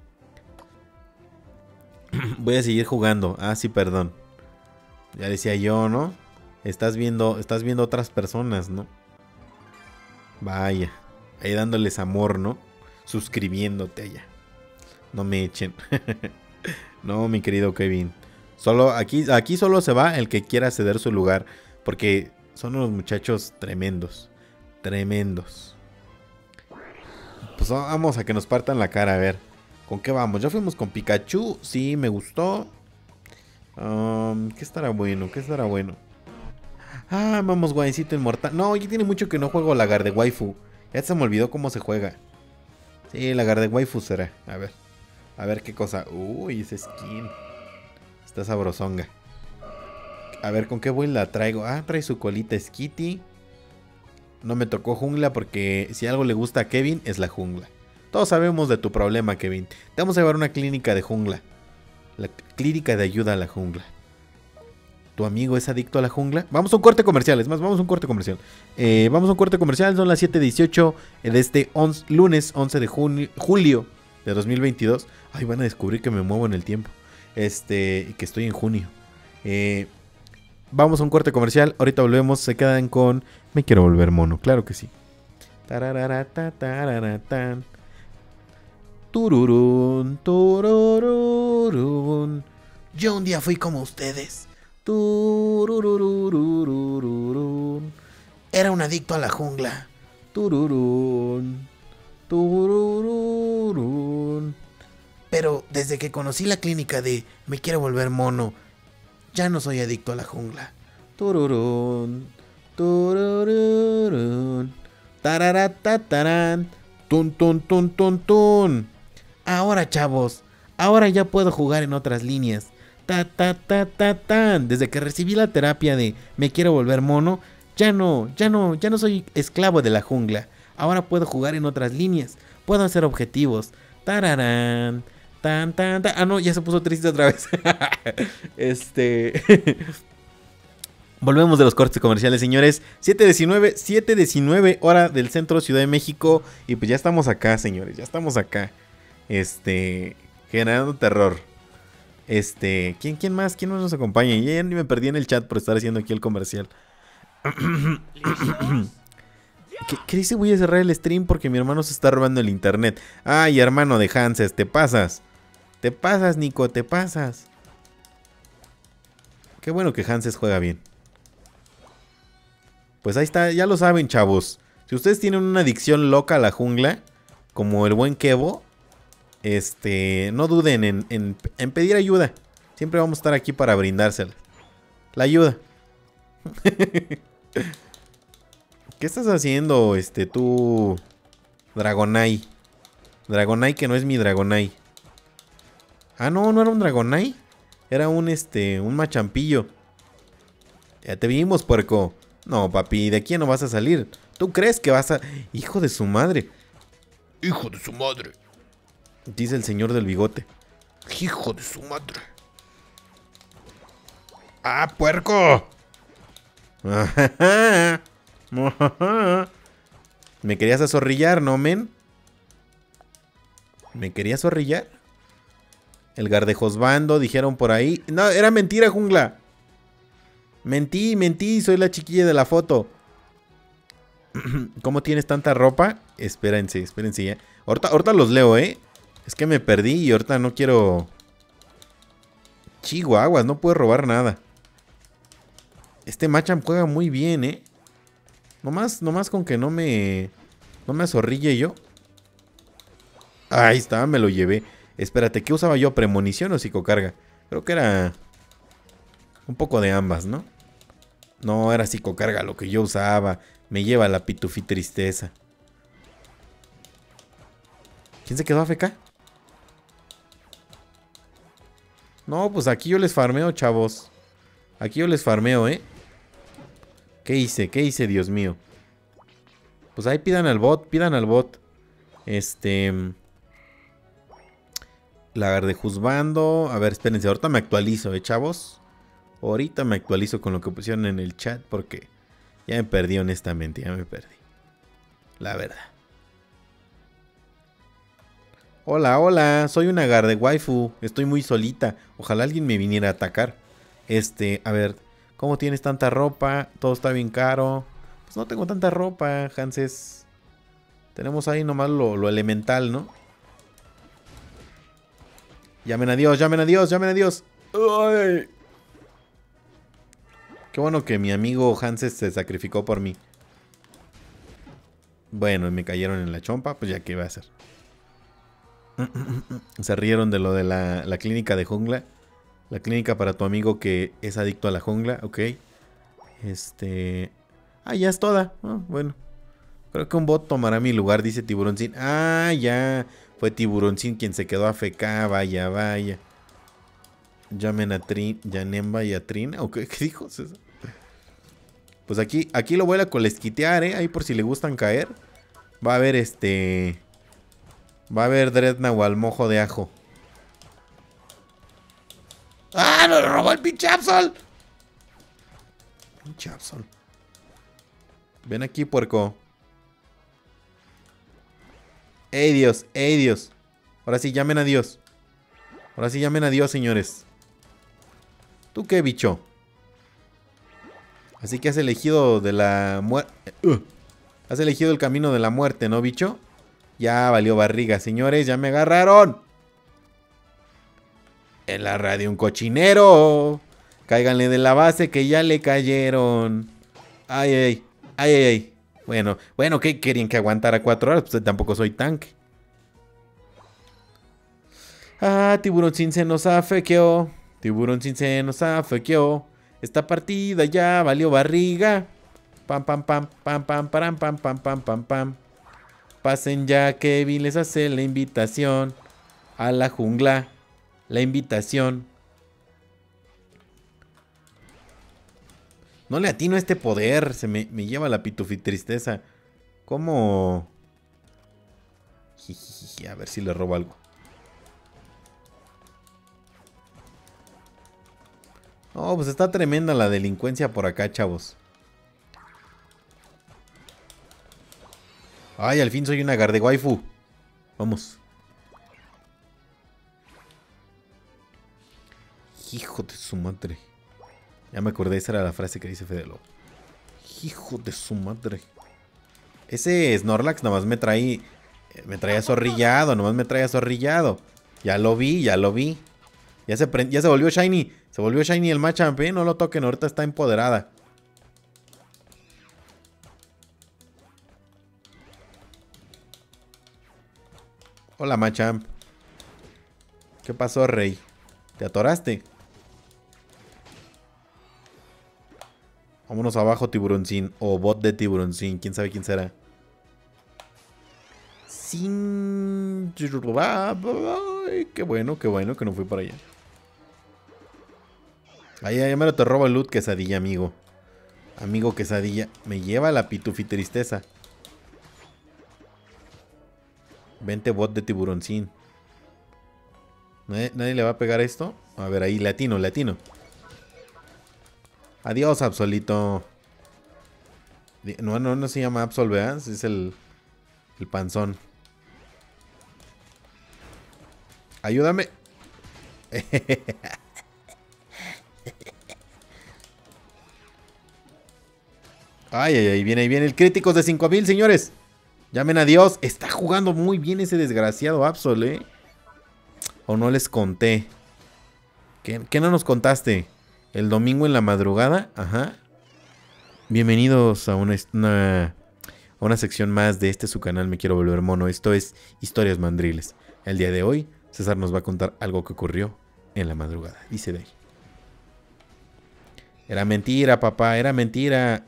Voy a seguir jugando. Ah, sí, perdón. Ya decía yo, ¿no? Estás viendo, estás viendo otras personas, ¿no? Vaya. Ahí dándoles amor, ¿no? Suscribiéndote allá. No me echen. No, mi querido Kevin. Solo aquí, aquí solo se va el que quiera ceder su lugar. Porque son unos muchachos tremendos. Tremendos. Pues vamos a que nos partan la cara, a ver. ¿Con qué vamos? Ya fuimos con Pikachu. Sí, me gustó. Um, ¿Qué estará bueno? ¿Qué estará bueno? Ah, vamos, guaycito inmortal. No, ya tiene mucho que no juego Lagar de Waifu. Ya se me olvidó cómo se juega. Sí, Lagar de Waifu será. A ver. A ver qué cosa. Uy, ese skin. Está sabrosonga. A ver, ¿con qué voy la traigo? Ah, trae su colita Skitty. No me tocó jungla porque si algo le gusta a Kevin es la jungla. Todos sabemos de tu problema, Kevin. Te vamos a llevar a una clínica de jungla. La clínica de ayuda a la jungla. ¿Tu amigo es adicto a la jungla? Vamos a un corte comercial. Es más, vamos a un corte comercial. Eh, vamos a un corte comercial. Son las siete dieciocho de este once, lunes once de junio, julio de dos mil veintidós. Ay, van a descubrir que me muevo en el tiempo. Este, y que estoy en junio. Eh... Vamos a un corte comercial, ahorita volvemos, se quedan con Me quiero volver mono, claro que sí. Tururún, tururururún. Yo un día fui como ustedes. Tururururururún. Era un adicto a la jungla. Tururún, tururururún. Pero desde que conocí la clínica de Me quiero volver mono, ya no soy adicto a la jungla. Tururún, turururún. Tararatatarán. Tun, tun, tun, tun, tun. Ahora, chavos, ahora ya puedo jugar en otras líneas. Ta, ta, ta, ta, tan. Desde que recibí la terapia de Me quiero volver mono, ya no, ya no, ya no soy esclavo de la jungla. Ahora puedo jugar en otras líneas. Puedo hacer objetivos. Tararán. Tan, tan, tan. Ah, no, ya se puso triste otra vez. Este. Volvemos de los cortes comerciales, señores. siete diecinueve, siete diecinueve hora del centro Ciudad de México. Y pues ya estamos acá, señores. Ya estamos acá. Este. Generando terror. Este. ¿Quién, quién más? ¿Quién más nos acompaña? Ya ni me perdí en el chat por estar haciendo aquí el comercial. ¿Qué, ¿Qué dice? Voy a cerrar el stream porque mi hermano se está robando el internet. Ay, hermano de Hanses, te pasas. Te pasas, Nico, te pasas. Qué bueno que Hanses juega bien. Pues ahí está, ya lo saben, chavos. Si ustedes tienen una adicción loca a la jungla, como el buen Kevo, este, no duden en, en, en pedir ayuda. Siempre vamos a estar aquí para brindársela. La ayuda. ¿Qué estás haciendo, este, tú, Dragonai? Dragonai que no es mi Dragonai. Ah, no, no era un Dragonai. Era un, este, un Machampillo. Ya te vimos, puerco. No, papi, de aquí no vas a salir. ¿Tú crees que vas a...? Hijo de su madre. Hijo de su madre. Dice el señor del bigote. Hijo de su madre. ¡Ah, puerco! ¿Me querías azorrillar, no, men? ¿Me querías azorrillar? El Gardejosbando, dijeron por ahí. No, era mentira, jungla. Mentí, mentí, soy la chiquilla de la foto. ¿Cómo tienes tanta ropa? Espérense, espérense ya. Ahorita, ahorita los leo, ¿eh? Es que me perdí y ahorita no quiero... Chihuahuas, no puedo robar nada. Este Machamp juega muy bien, ¿eh? Nomás, nomás con que no me... No me azorrille yo. Ahí está, me lo llevé. Espérate, ¿qué usaba yo? ¿Premonición o psicocarga? Creo que era... un poco de ambas, ¿no? No, era psicocarga lo que yo usaba. Me lleva la pitufi tristeza. ¿Quién se quedó A F K? No, pues aquí yo les farmeo, chavos. Aquí yo les farmeo, ¿eh? ¿Qué hice? ¿Qué hice, Dios mío? Pues ahí pidan al bot, pidan al bot. Este... Lagardejuzbando. A ver, espérense, ahorita me actualizo, ¿eh, chavos? Ahorita me actualizo con lo que pusieron en el chat porque ya me perdí, honestamente, ya me perdí. La verdad. Hola, hola, soy una garde waifu, estoy muy solita. Ojalá alguien me viniera a atacar. Este, a ver, ¿cómo tienes tanta ropa? Todo está bien caro. Pues no tengo tanta ropa, Hanses. Tenemos ahí nomás lo, lo elemental, ¿no? Llamen a Dios, llamen a Dios, llamen a Dios. ¡Ay! Qué bueno que mi amigo Hanses se sacrificó por mí. Bueno, me cayeron en la chompa, pues ya qué iba a hacer. Se rieron de lo de la, la clínica de jungla. La clínica para tu amigo que es adicto a la jungla, ok. Este... Ah, ya es toda. Ah, bueno. Creo que un bot tomará mi lugar, dice Tiburoncín. Ah, ya. Fue Tiburoncín quien se quedó A F K. Vaya, vaya. Llamen a Trin, Yanemba y a Trina. ¿O qué, qué dijo? Pues aquí, aquí lo voy a colesquitear, ¿eh? Ahí por si le gustan caer. Va a haber este... Va a haber Dreadnought o al mojo de ajo. ¡Ah! ¡Nos robó el pinche Absol! Pinche Absol. Ven aquí, puerco. ¡Ey, Dios! ¡Ey, Dios! Ahora sí, llamen a Dios. Ahora sí, llamen a Dios, señores. ¿Tú qué, bicho? Así que has elegido de la muerte. Uh. Has elegido el camino de la muerte, ¿no, bicho? Ya valió barriga, señores. Ya me agarraron. En la radio un cochinero. Cáiganle de la base que ya le cayeron. Ay, ay, ay, ay, ay. Bueno, bueno, ¿qué querían que aguantara cuatro horas? Pues tampoco soy tanque. Ah, Tiburoncín se nos afequeó. Tiburoncín se nos afequeó. Esta partida ya valió barriga. Pam, pam, pam, pam, pam, pam, pam, pam, pam, pam, pam. Pasen ya, Kevin les hace la invitación a la jungla. La invitación. No le atino a este poder. Se me, me lleva la pitufi tristeza. ¿Cómo? Jijiji, a ver si le robo algo. Oh, pues está tremenda la delincuencia por acá, chavos. Ay, al fin soy una garde waifu. Vamos. Hijo de su madre. Ya me acordé, esa era la frase que dice Fede Lobo. Hijo de su madre. Ese Snorlax nomás me trae... Me traía zorrillado, nomás me traía zorrillado. Ya lo vi, ya lo vi. Ya se, ya se volvió shiny. Se volvió shiny el Machamp, ¿eh? No lo toquen, ahorita está empoderada. Hola, Machamp. ¿Qué pasó, rey? ¿Te atoraste? Vámonos abajo, Tiburoncín. O bot de Tiburoncín. ¿Quién sabe quién será? Sin... Ay, qué bueno, qué bueno que no fui para allá. Ay, ay, me lo te robo el loot, quesadilla, amigo. Amigo quesadilla. Me lleva la pitufi tristeza. Vente, bot de Tiburoncín. ¿Nadie, ¿Nadie le va a pegar esto? A ver, ahí, latino, latino. Adiós, Absolito. No, no, no se llama Absol, ¿verdad? Es el, el panzón. Ayúdame. Ay, ay, ay, viene, ahí viene el críticos de cinco mil, señores. Llamen a Dios. Está jugando muy bien ese desgraciado Absol, ¿eh? O no les conté. ¿Qué, qué no nos contaste? ¿El domingo en la madrugada? Ajá. Bienvenidos a una, una, a una sección más de este su canal Me Quiero Volver Mono. Esto es Historias Mandriles. El día de hoy, César nos va a contar algo que ocurrió en la madrugada. Dice de ahí. Era mentira, papá, era mentira.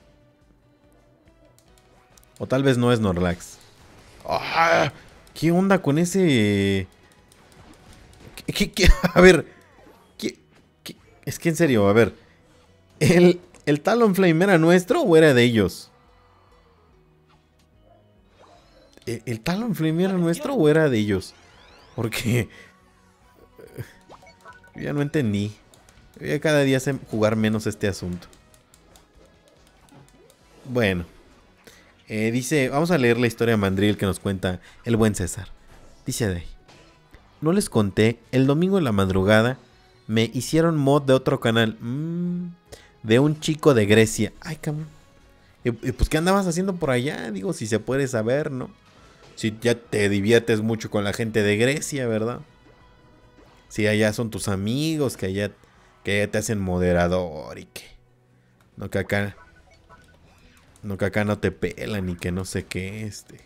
O tal vez no es Snorlax. ¡Ah! ¿Qué onda con ese...? ¿Qué, qué, qué? A ver... ¿qué, qué? Es que en serio, a ver... ¿El, ¿El Talonflame era nuestro o era de ellos? ¿El, el Talonflame era nuestro o era de ellos? Porque... ya no entendí. Ya cada día sé jugar menos este asunto. Bueno... Eh, dice, vamos a leer la historia mandril que nos cuenta el buen César. Dice de ahí. No les conté, el domingo en la madrugada me hicieron mod de otro canal. Mmm, de un chico de Grecia. Ay, cabrón. Y, y pues, ¿qué andabas haciendo por allá? Digo, si se puede saber, ¿no? Si ya te diviertes mucho con la gente de Grecia, ¿verdad? Si allá son tus amigos, que allá, que allá te hacen moderador y que... No, que acá... No, que acá no te pelan y que no sé qué, este.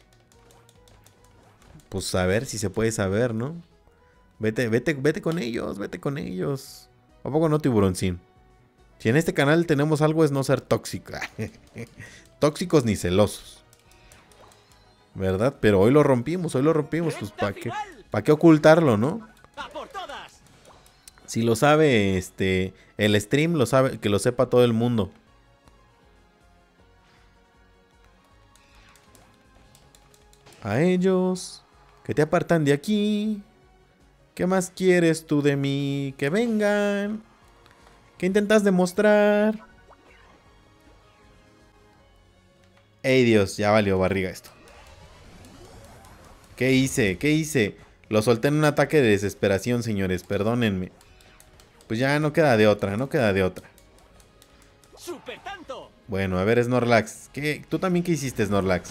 Pues a ver si se puede saber, ¿no? Vete, vete, vete con ellos, vete con ellos. ¿A poco no, tiburoncín? Si en este canal tenemos algo es no ser tóxico. Tóxicos ni celosos. ¿Verdad? Pero hoy lo rompimos, hoy lo rompimos. Pues ¿para qué, para qué ocultarlo, no? Si lo sabe, este, el stream lo sabe, que lo sepa todo el mundo. A ellos, que te apartan de aquí. ¿Qué más quieres tú de mí? Que vengan. ¿Qué intentas demostrar? ¡Ey, Dios! Ya valió barriga esto. ¿Qué hice? ¿Qué hice? Lo solté en un ataque de desesperación, señores. Perdónenme. Pues ya no queda de otra, no queda de otra. Bueno, a ver, Snorlax. ¿Qué? ¿Tú también qué hiciste, Snorlax?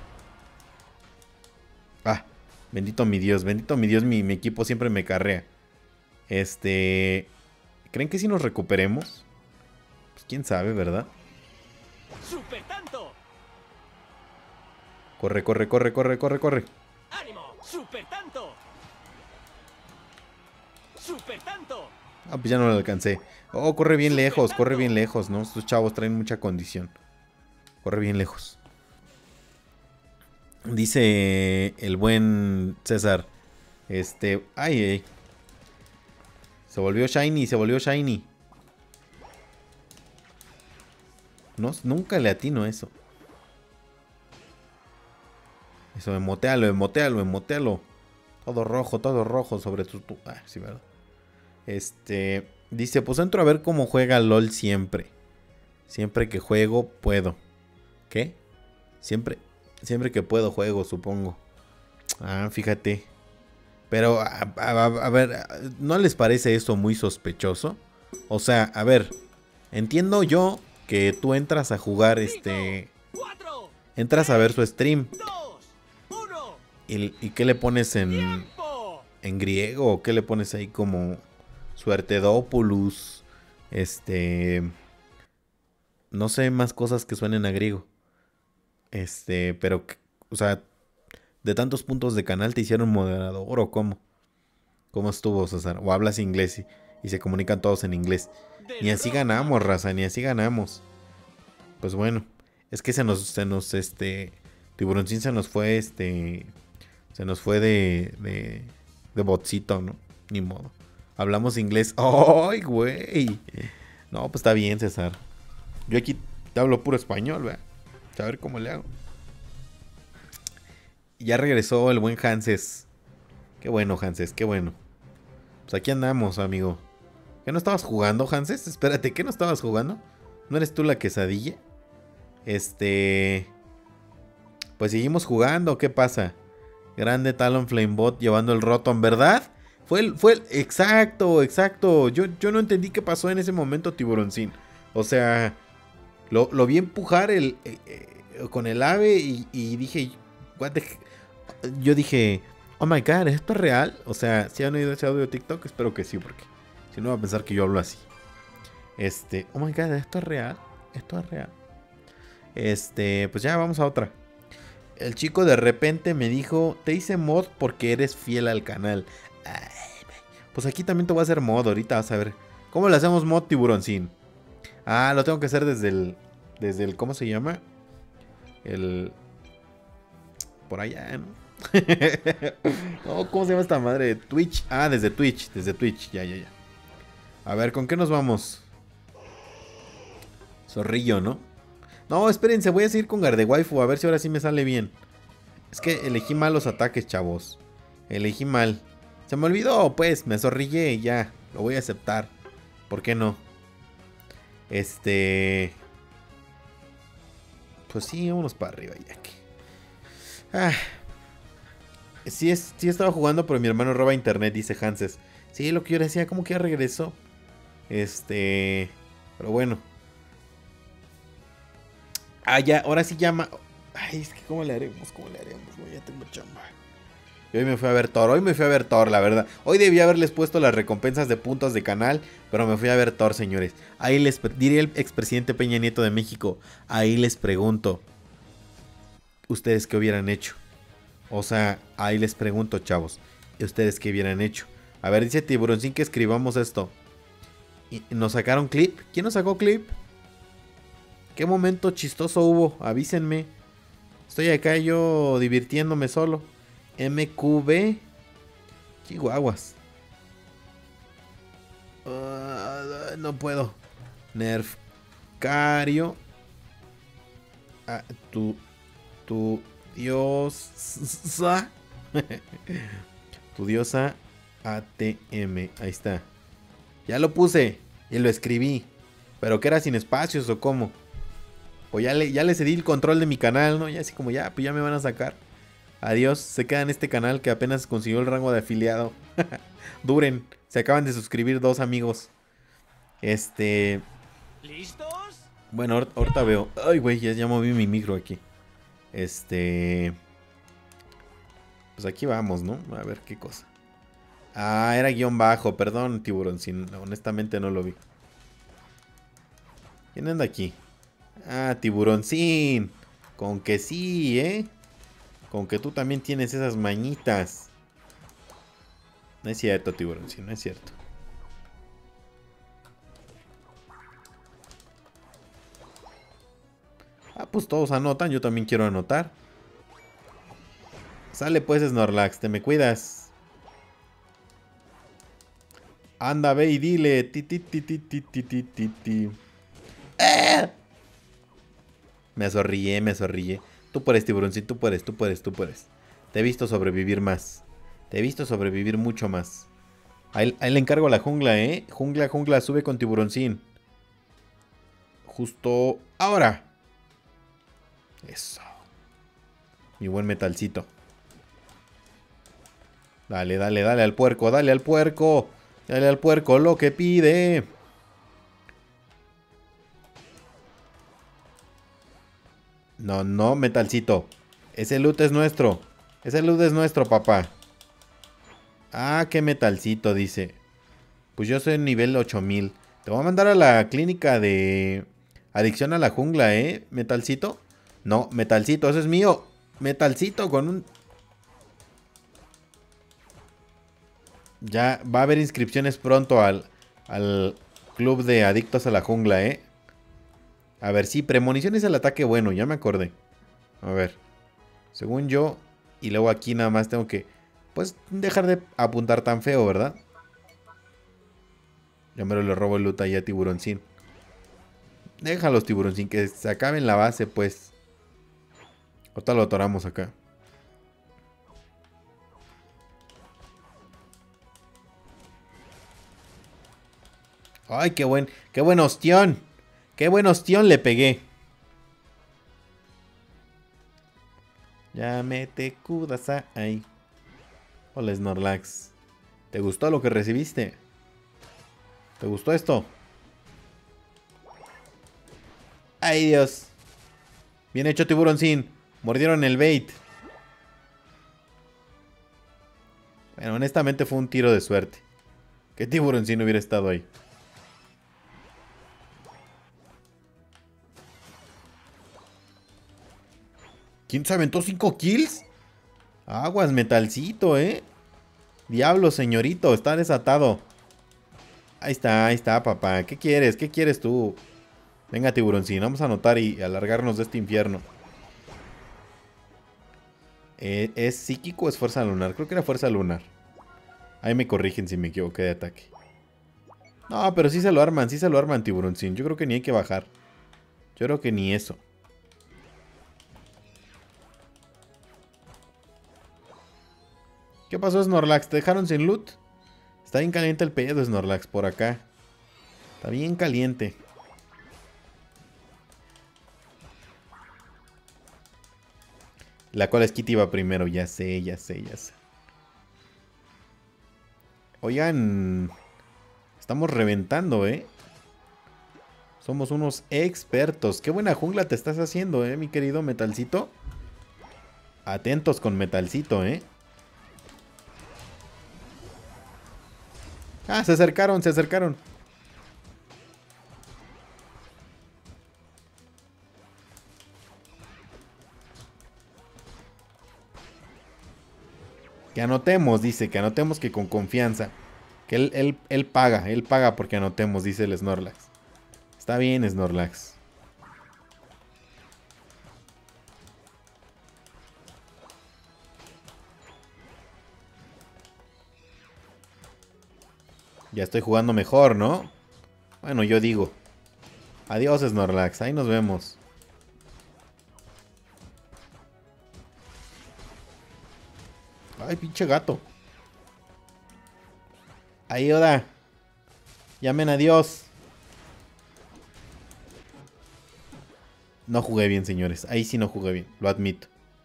Ah, bendito mi Dios, bendito mi Dios, mi, mi equipo siempre me carrea. Este... ¿Creen que si nos recuperemos? Pues quién sabe, ¿verdad? Super tanto. Corre, corre, corre, corre, corre, corre. ¡Ánimo! Super tanto. Super tanto. Ah, pues ya no lo alcancé. Oh, corre bien lejos, corre bien lejos, ¿no? Estos chavos traen mucha condición. Corre bien lejos. Dice el buen César. Este. Ay, ay. Se volvió shiny, se volvió shiny. No, nunca le atino eso. Eso, emotealo, emotealo, emotealo. Todo rojo, todo rojo sobre tu... tu ah, sí, ¿verdad? Este. Dice, pues entro a ver cómo juega LOL siempre. Siempre que juego, puedo. ¿Qué? Siempre... Siempre que puedo juego, supongo. Ah, fíjate. Pero, a, a, a ver, ¿no les parece esto muy sospechoso? O sea, a ver, entiendo yo que tú entras a jugar, este... Entras a ver su stream. ¿Y, y qué le pones en, en griego? ¿O qué le pones ahí como Suertedopoulos? Este... No sé más cosas que suenen a griego. Este, pero, o sea, de tantos puntos de canal te hicieron moderador o cómo. ¿Cómo estuvo, César? O hablas inglés y, y se comunican todos en inglés. Ni así ganamos, raza, ni así ganamos. Pues bueno, es que se nos, se nos, este, Tiburoncín se nos fue, este, se nos fue de, de, de botcito, ¿no? Ni modo. Hablamos inglés. ¡Ay, güey! No, pues está bien, César. Yo aquí te hablo puro español, ¿verdad? A ver cómo le hago. Ya regresó el buen Hanses. Qué bueno, Hanses, qué bueno. Pues aquí andamos, amigo. ¿Qué no estabas jugando, Hanses? Espérate, ¿qué no estabas jugando? ¿No eres tú la quesadilla? Este... Pues seguimos jugando, ¿qué pasa? Grande Talonflame llevando el Rotom, ¿verdad? Fue el... Fue el exacto, exacto. Yo, yo no entendí qué pasó en ese momento, Tiburoncín. O sea... Lo, lo vi empujar el, eh, eh, con el ave y, y dije, what the... Yo dije, oh my god, ¿esto es real? O sea, si han oído ese audio de TikTok, espero que sí, porque si no va a pensar que yo hablo así. Este, oh my god, ¿esto es real? ¿Esto es real? Este, pues ya vamos a otra. El chico de repente me dijo, te hice mod porque eres fiel al canal. Ay, pues aquí también te voy a hacer mod, ahorita vas a ver. ¿Cómo le hacemos mod, tiburoncín? Ah, lo tengo que hacer desde el, desde el, ¿cómo se llama? El, por allá, ¿no? No, ¿cómo se llama esta madre? Twitch. Ah, desde Twitch, desde Twitch, ya, ya, ya. A ver, ¿con qué nos vamos? Zorrillo, ¿no? No, espérense, voy a seguir con Gardewaifu, a ver si ahora sí me sale bien. Es que elegí mal los ataques, chavos. Elegí mal. Se me olvidó, pues, me zorrillé y ya. Lo voy a aceptar. ¿Por qué no? Este... Pues sí, vámonos para arriba ya que... Ah... Sí, es, sí estaba jugando, pero mi hermano roba internet, dice Hanses. Sí, lo que yo decía, como que ya regresó. Este... Pero bueno. Ah, ya, ahora sí llama. Ay, es que ¿cómo le haremos? ¿Cómo le haremos? No, ya tengo chamba. Y hoy me fui a ver Thor, hoy me fui a ver Thor, la verdad. Hoy debía haberles puesto las recompensas de puntos de canal, pero me fui a ver Thor, señores. Ahí les, diría el expresidente Peña Nieto de México, ahí les pregunto, ¿ustedes qué hubieran hecho? O sea, ahí les pregunto, chavos, ¿ustedes qué hubieran hecho? A ver, dice Tiburoncín que escribamos esto. ¿Y nos sacaron clip? ¿Quién nos sacó clip? ¿Qué momento chistoso hubo? Avísenme. Estoy acá yo divirtiéndome solo. M Q B. Chihuahuas. Uh, no puedo. Nerfcario. Ah, tu. Tu diosa. Tu diosa A T M. Ahí está. Ya lo puse. Y lo escribí. ¿Pero que era sin espacios o cómo? O ya le, ya le cedí el control de mi canal, ¿no? Ya así como ya, pues ya me van a sacar. Adiós, se queda en este canal que apenas consiguió el rango de afiliado. Duren, se acaban de suscribir dos amigos. Este... ¿Listos? Bueno, ahor- ahorita veo. Ay, güey, ya, ya moví mi micro aquí. Este... Pues aquí vamos, ¿no? A ver qué cosa. Ah, era guión bajo, perdón, tiburón. Sin, honestamente no lo vi. ¿Quién anda aquí? Ah, tiburoncín. Con que sí, ¿eh? Con que tú también tienes esas mañitas. No es cierto, tiburoncín, no es cierto. Ah, pues todos anotan, yo también quiero anotar. Sale pues, Snorlax, te me cuidas. Anda, ve y dile. Ti, ti, ti, ti, ti, ti, ti, ti, ti. ¡Eh! Me azorrillé, me azorrillé. Tú puedes, tiburoncín, tú puedes, tú puedes, tú puedes. Te he visto sobrevivir más. Te he visto sobrevivir mucho más. Ahí, ahí le encargo a la jungla, ¿eh? Jungla, jungla, sube con tiburoncín. Justo ahora. Eso. Mi buen metalcito. Dale, dale, dale al puerco, dale al puerco. Dale al puerco lo que pide. No, no, metalcito. Ese loot es nuestro. Ese loot es nuestro, papá. Ah, qué metalcito, dice. Pues yo soy nivel ocho mil. Te voy a mandar a la clínica de adicción a la jungla, ¿eh? Metalcito. No, metalcito, eso es mío. Metalcito con un... Ya va a haber inscripciones pronto al, al club de adictos a la jungla, ¿eh? A ver, sí, premonición es el ataque bueno, ya me acordé. A ver, según yo, y luego aquí nada más tengo que, pues, dejar de apuntar tan feo, ¿verdad? Ya me le robo el loot ahí a tiburoncín. Déjalos, tiburoncín, que se acaben la base, pues. Ahorita lo atoramos acá. Ay, qué buen, qué buen ostión. Qué buen ostión le pegué. Ya mete kudasai. Hola, Snorlax. ¿Te gustó lo que recibiste? ¿Te gustó esto? ¡Ay, Dios! Bien hecho, tiburoncín. Mordieron el bait. Bueno, honestamente fue un tiro de suerte. ¿Qué tiburoncín hubiera estado ahí? ¿Quién se aventó cinco kills? Aguas, metalcito, ¿eh? Diablo, señorito, está desatado. Ahí está, ahí está, papá. ¿Qué quieres? ¿Qué quieres tú? Venga, tiburoncín, vamos a anotar y alargarnos de este infierno. Eh, ¿Es psíquico o es fuerza lunar? Creo que era fuerza lunar. Ahí me corrigen si me equivoqué de ataque. No, pero sí se lo arman, sí se lo arman, tiburoncín. Yo creo que ni hay que bajar. Yo creo que ni eso. ¿Qué pasó, Snorlax? ¿Te dejaron sin loot? Está bien caliente el pedo, Snorlax, por acá. Está bien caliente. La cola Skitty va primero, ya sé, ya sé, ya sé. Oigan, estamos reventando, ¿eh? Somos unos expertos. Qué buena jungla te estás haciendo, ¿eh, mi querido Metalcito? Atentos con Metalcito, ¿eh? Ah, se acercaron, se acercaron. Que anotemos, dice, que anotemos que con confianza. Que él, él, él paga, él paga porque anotemos, dice el Snorlax. Está bien, Snorlax. Ya estoy jugando mejor, ¿no? Bueno, yo digo. Adiós, Snorlax, ahí nos vemos. Ay, pinche gato. Ayuda. Llamen a Dios. No jugué bien, señores. Ahí sí no jugué bien, lo admito.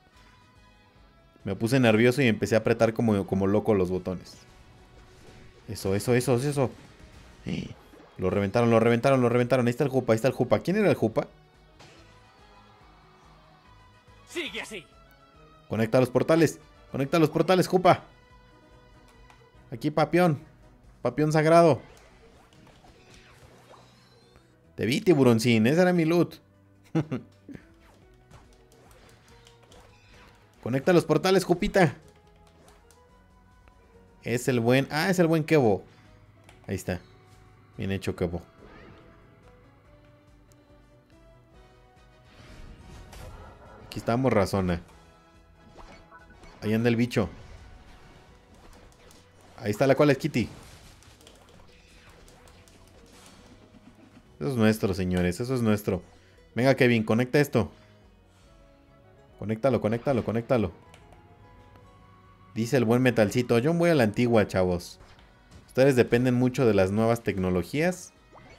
Me puse nervioso y empecé a apretar como, como loco los botones. Eso, eso, eso, eso. Lo reventaron, lo reventaron, lo reventaron. Ahí está el Jupa, ahí está el Jupa. ¿Quién era el Jupa? Sigue así. Conecta los portales. Conecta los portales, Jupa. Aquí, papión. Papión sagrado. Te vi, tiburoncín. Ese era mi loot. Conecta los portales, Jupita. Es el buen... Ah, es el buen Kevo. Ahí está. Bien hecho, Kevo. Aquí estamos, razona. Ahí anda el bicho. Ahí está la cola Skitty. Eso es nuestro, señores. Eso es nuestro. Venga, Kevin, conecta esto. Conéctalo, conéctalo, conéctalo. Dice el buen Metalcito. Yo voy a la antigua, chavos. Ustedes dependen mucho de las nuevas tecnologías.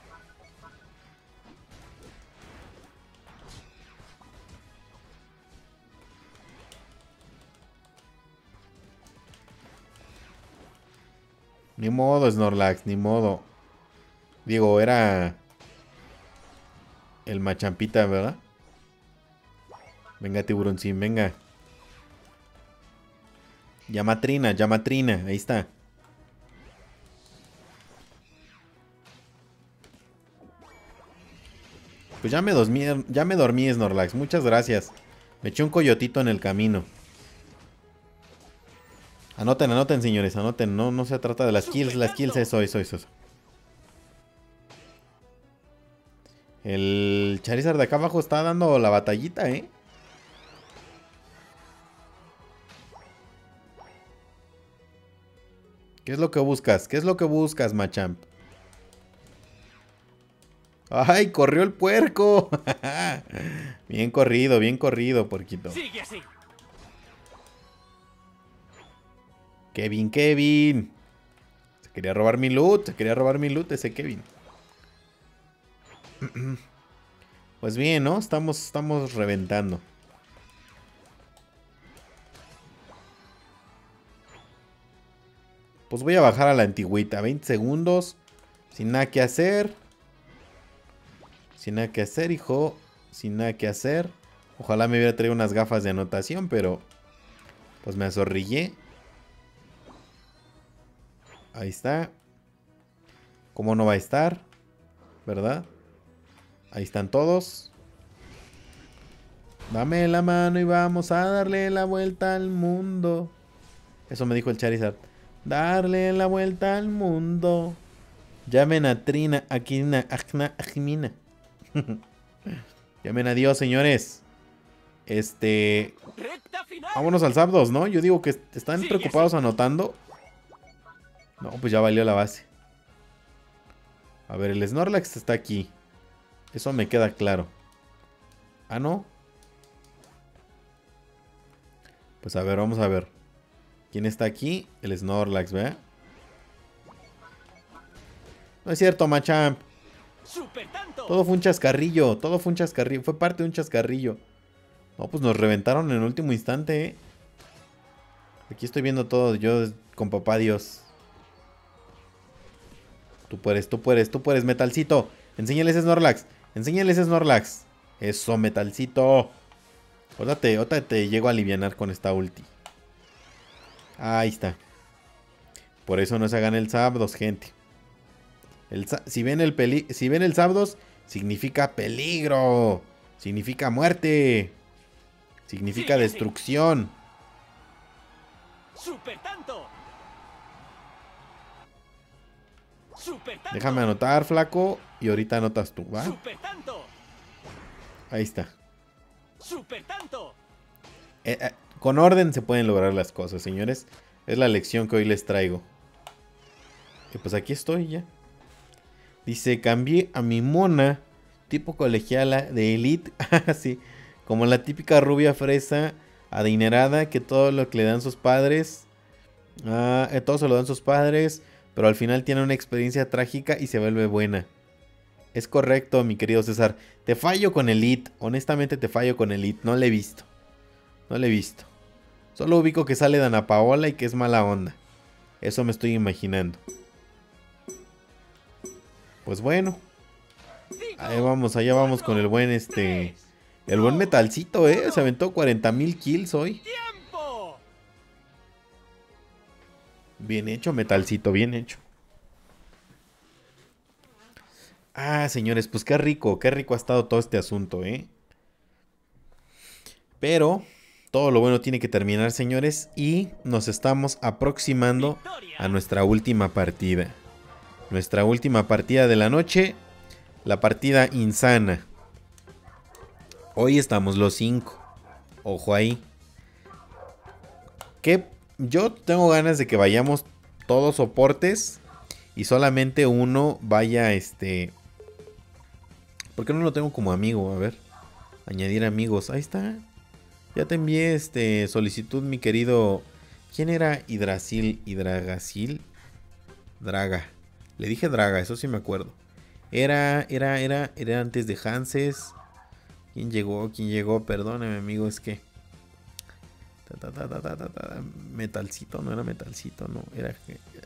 Ni modo, Snorlax, ni modo. Digo, era el Machampita, ¿verdad? Venga, tiburoncín, venga. Llama Trina, llama Trina, ahí está. Pues ya me dormí, ya me dormí, Snorlax, muchas gracias. Me eché un coyotito en el camino. Anoten, anoten, señores, anoten. No, no se trata de las kills, las kills, eso, eso, eso. El Charizard de acá abajo está dando la batallita, ¿eh? ¿Qué es lo que buscas? ¿Qué es lo que buscas, Machamp? ¡Ay, corrió el puerco! Bien corrido, bien corrido, puerquito. Sigue así. Kevin, Kevin. Se quería robar mi loot, se quería robar mi loot ese Kevin. Pues bien, ¿no? Estamos, estamos reventando. Pues voy a bajar a la antigüita. veinte segundos. Sin nada que hacer. Sin nada que hacer, hijo. Sin nada que hacer. Ojalá me hubiera traído unas gafas de anotación, pero... pues me azorrillé. Ahí está. ¿Cómo no va a estar? ¿Verdad? Ahí están todos. Dame la mano y vamos a darle la vuelta al mundo. Eso me dijo el Charizard. Darle la vuelta al mundo. Llamen a Trina, Aquina, Ajna, Ajimina. Llamen a Dios, señores. Este... Vámonos al Zapdos, ¿no? Yo digo que están sí, preocupados sí. anotando. No, pues ya valió la base. A ver, el Snorlax está aquí. Eso me queda claro. Ah, ¿no? Pues a ver, vamos a ver. ¿Quién está aquí? El Snorlax, ¿verdad? No es cierto, Machamp. Todo fue un chascarrillo. Todo fue un chascarrillo. Fue parte de un chascarrillo. No, pues nos reventaron en el último instante, ¿eh? Aquí estoy viendo todo. Yo con papá Dios. Tú puedes, tú puedes, tú puedes, Metalcito. Enséñales Snorlax. Enséñales Snorlax. Eso, Metalcito. Ahora te, ahora te llego a alivianar con esta ulti. Ahí está. Por eso no se hagan el Zapdos, gente. El, si, ven el peli, si ven el Zapdos, significa peligro. Significa muerte. Significa sí, destrucción. Super tanto. Super tanto. Déjame anotar, flaco. Y ahorita anotas tú, ¿va? Super tanto. Ahí está. Super tanto. Eh, eh, con orden se pueden lograr las cosas, señores. Es la lección que hoy les traigo. Y pues aquí estoy ya. Dice, cambié a mi mona tipo colegiala de Elite. Sí, como la típica rubia fresa adinerada que todo lo que le dan sus padres, ah, eh, todo se lo dan sus padres, pero al final tiene una experiencia trágica y se vuelve buena. Es correcto, mi querido César. Te fallo con Elite. Honestamente te fallo con Elite. No le he visto. No le he visto. Solo ubico que sale Dana Paola y que es mala onda. Eso me estoy imaginando. Pues bueno. Ahí vamos, allá vamos con el buen este... El buen Metalcito, eh. Se aventó cuarenta mil kills hoy. Bien hecho, Metalcito, bien hecho. Ah, señores, pues qué rico, qué rico ha estado todo este asunto, ¿eh? Pero todo lo bueno tiene que terminar, señores, y nos estamos aproximando a nuestra última partida. Nuestra última partida de la noche, la partida insana. Hoy estamos los cinco. Ojo ahí. Que yo tengo ganas de que vayamos todos soportes y solamente uno vaya este... ¿Por qué no lo tengo como amigo? A ver. Añadir amigos. Ahí está. Ya te envié este solicitud, mi querido. ¿Quién era Hidrasil? Hidragasil. Draga. Le dije Draga, eso sí me acuerdo. Era, era, era, era antes de Hanses. ¿Quién llegó? ¿Quién llegó? Perdóname, amigo, es que. Ta, ta, ta, ta, ta, ta. Metalcito, no era Metalcito, no. Era.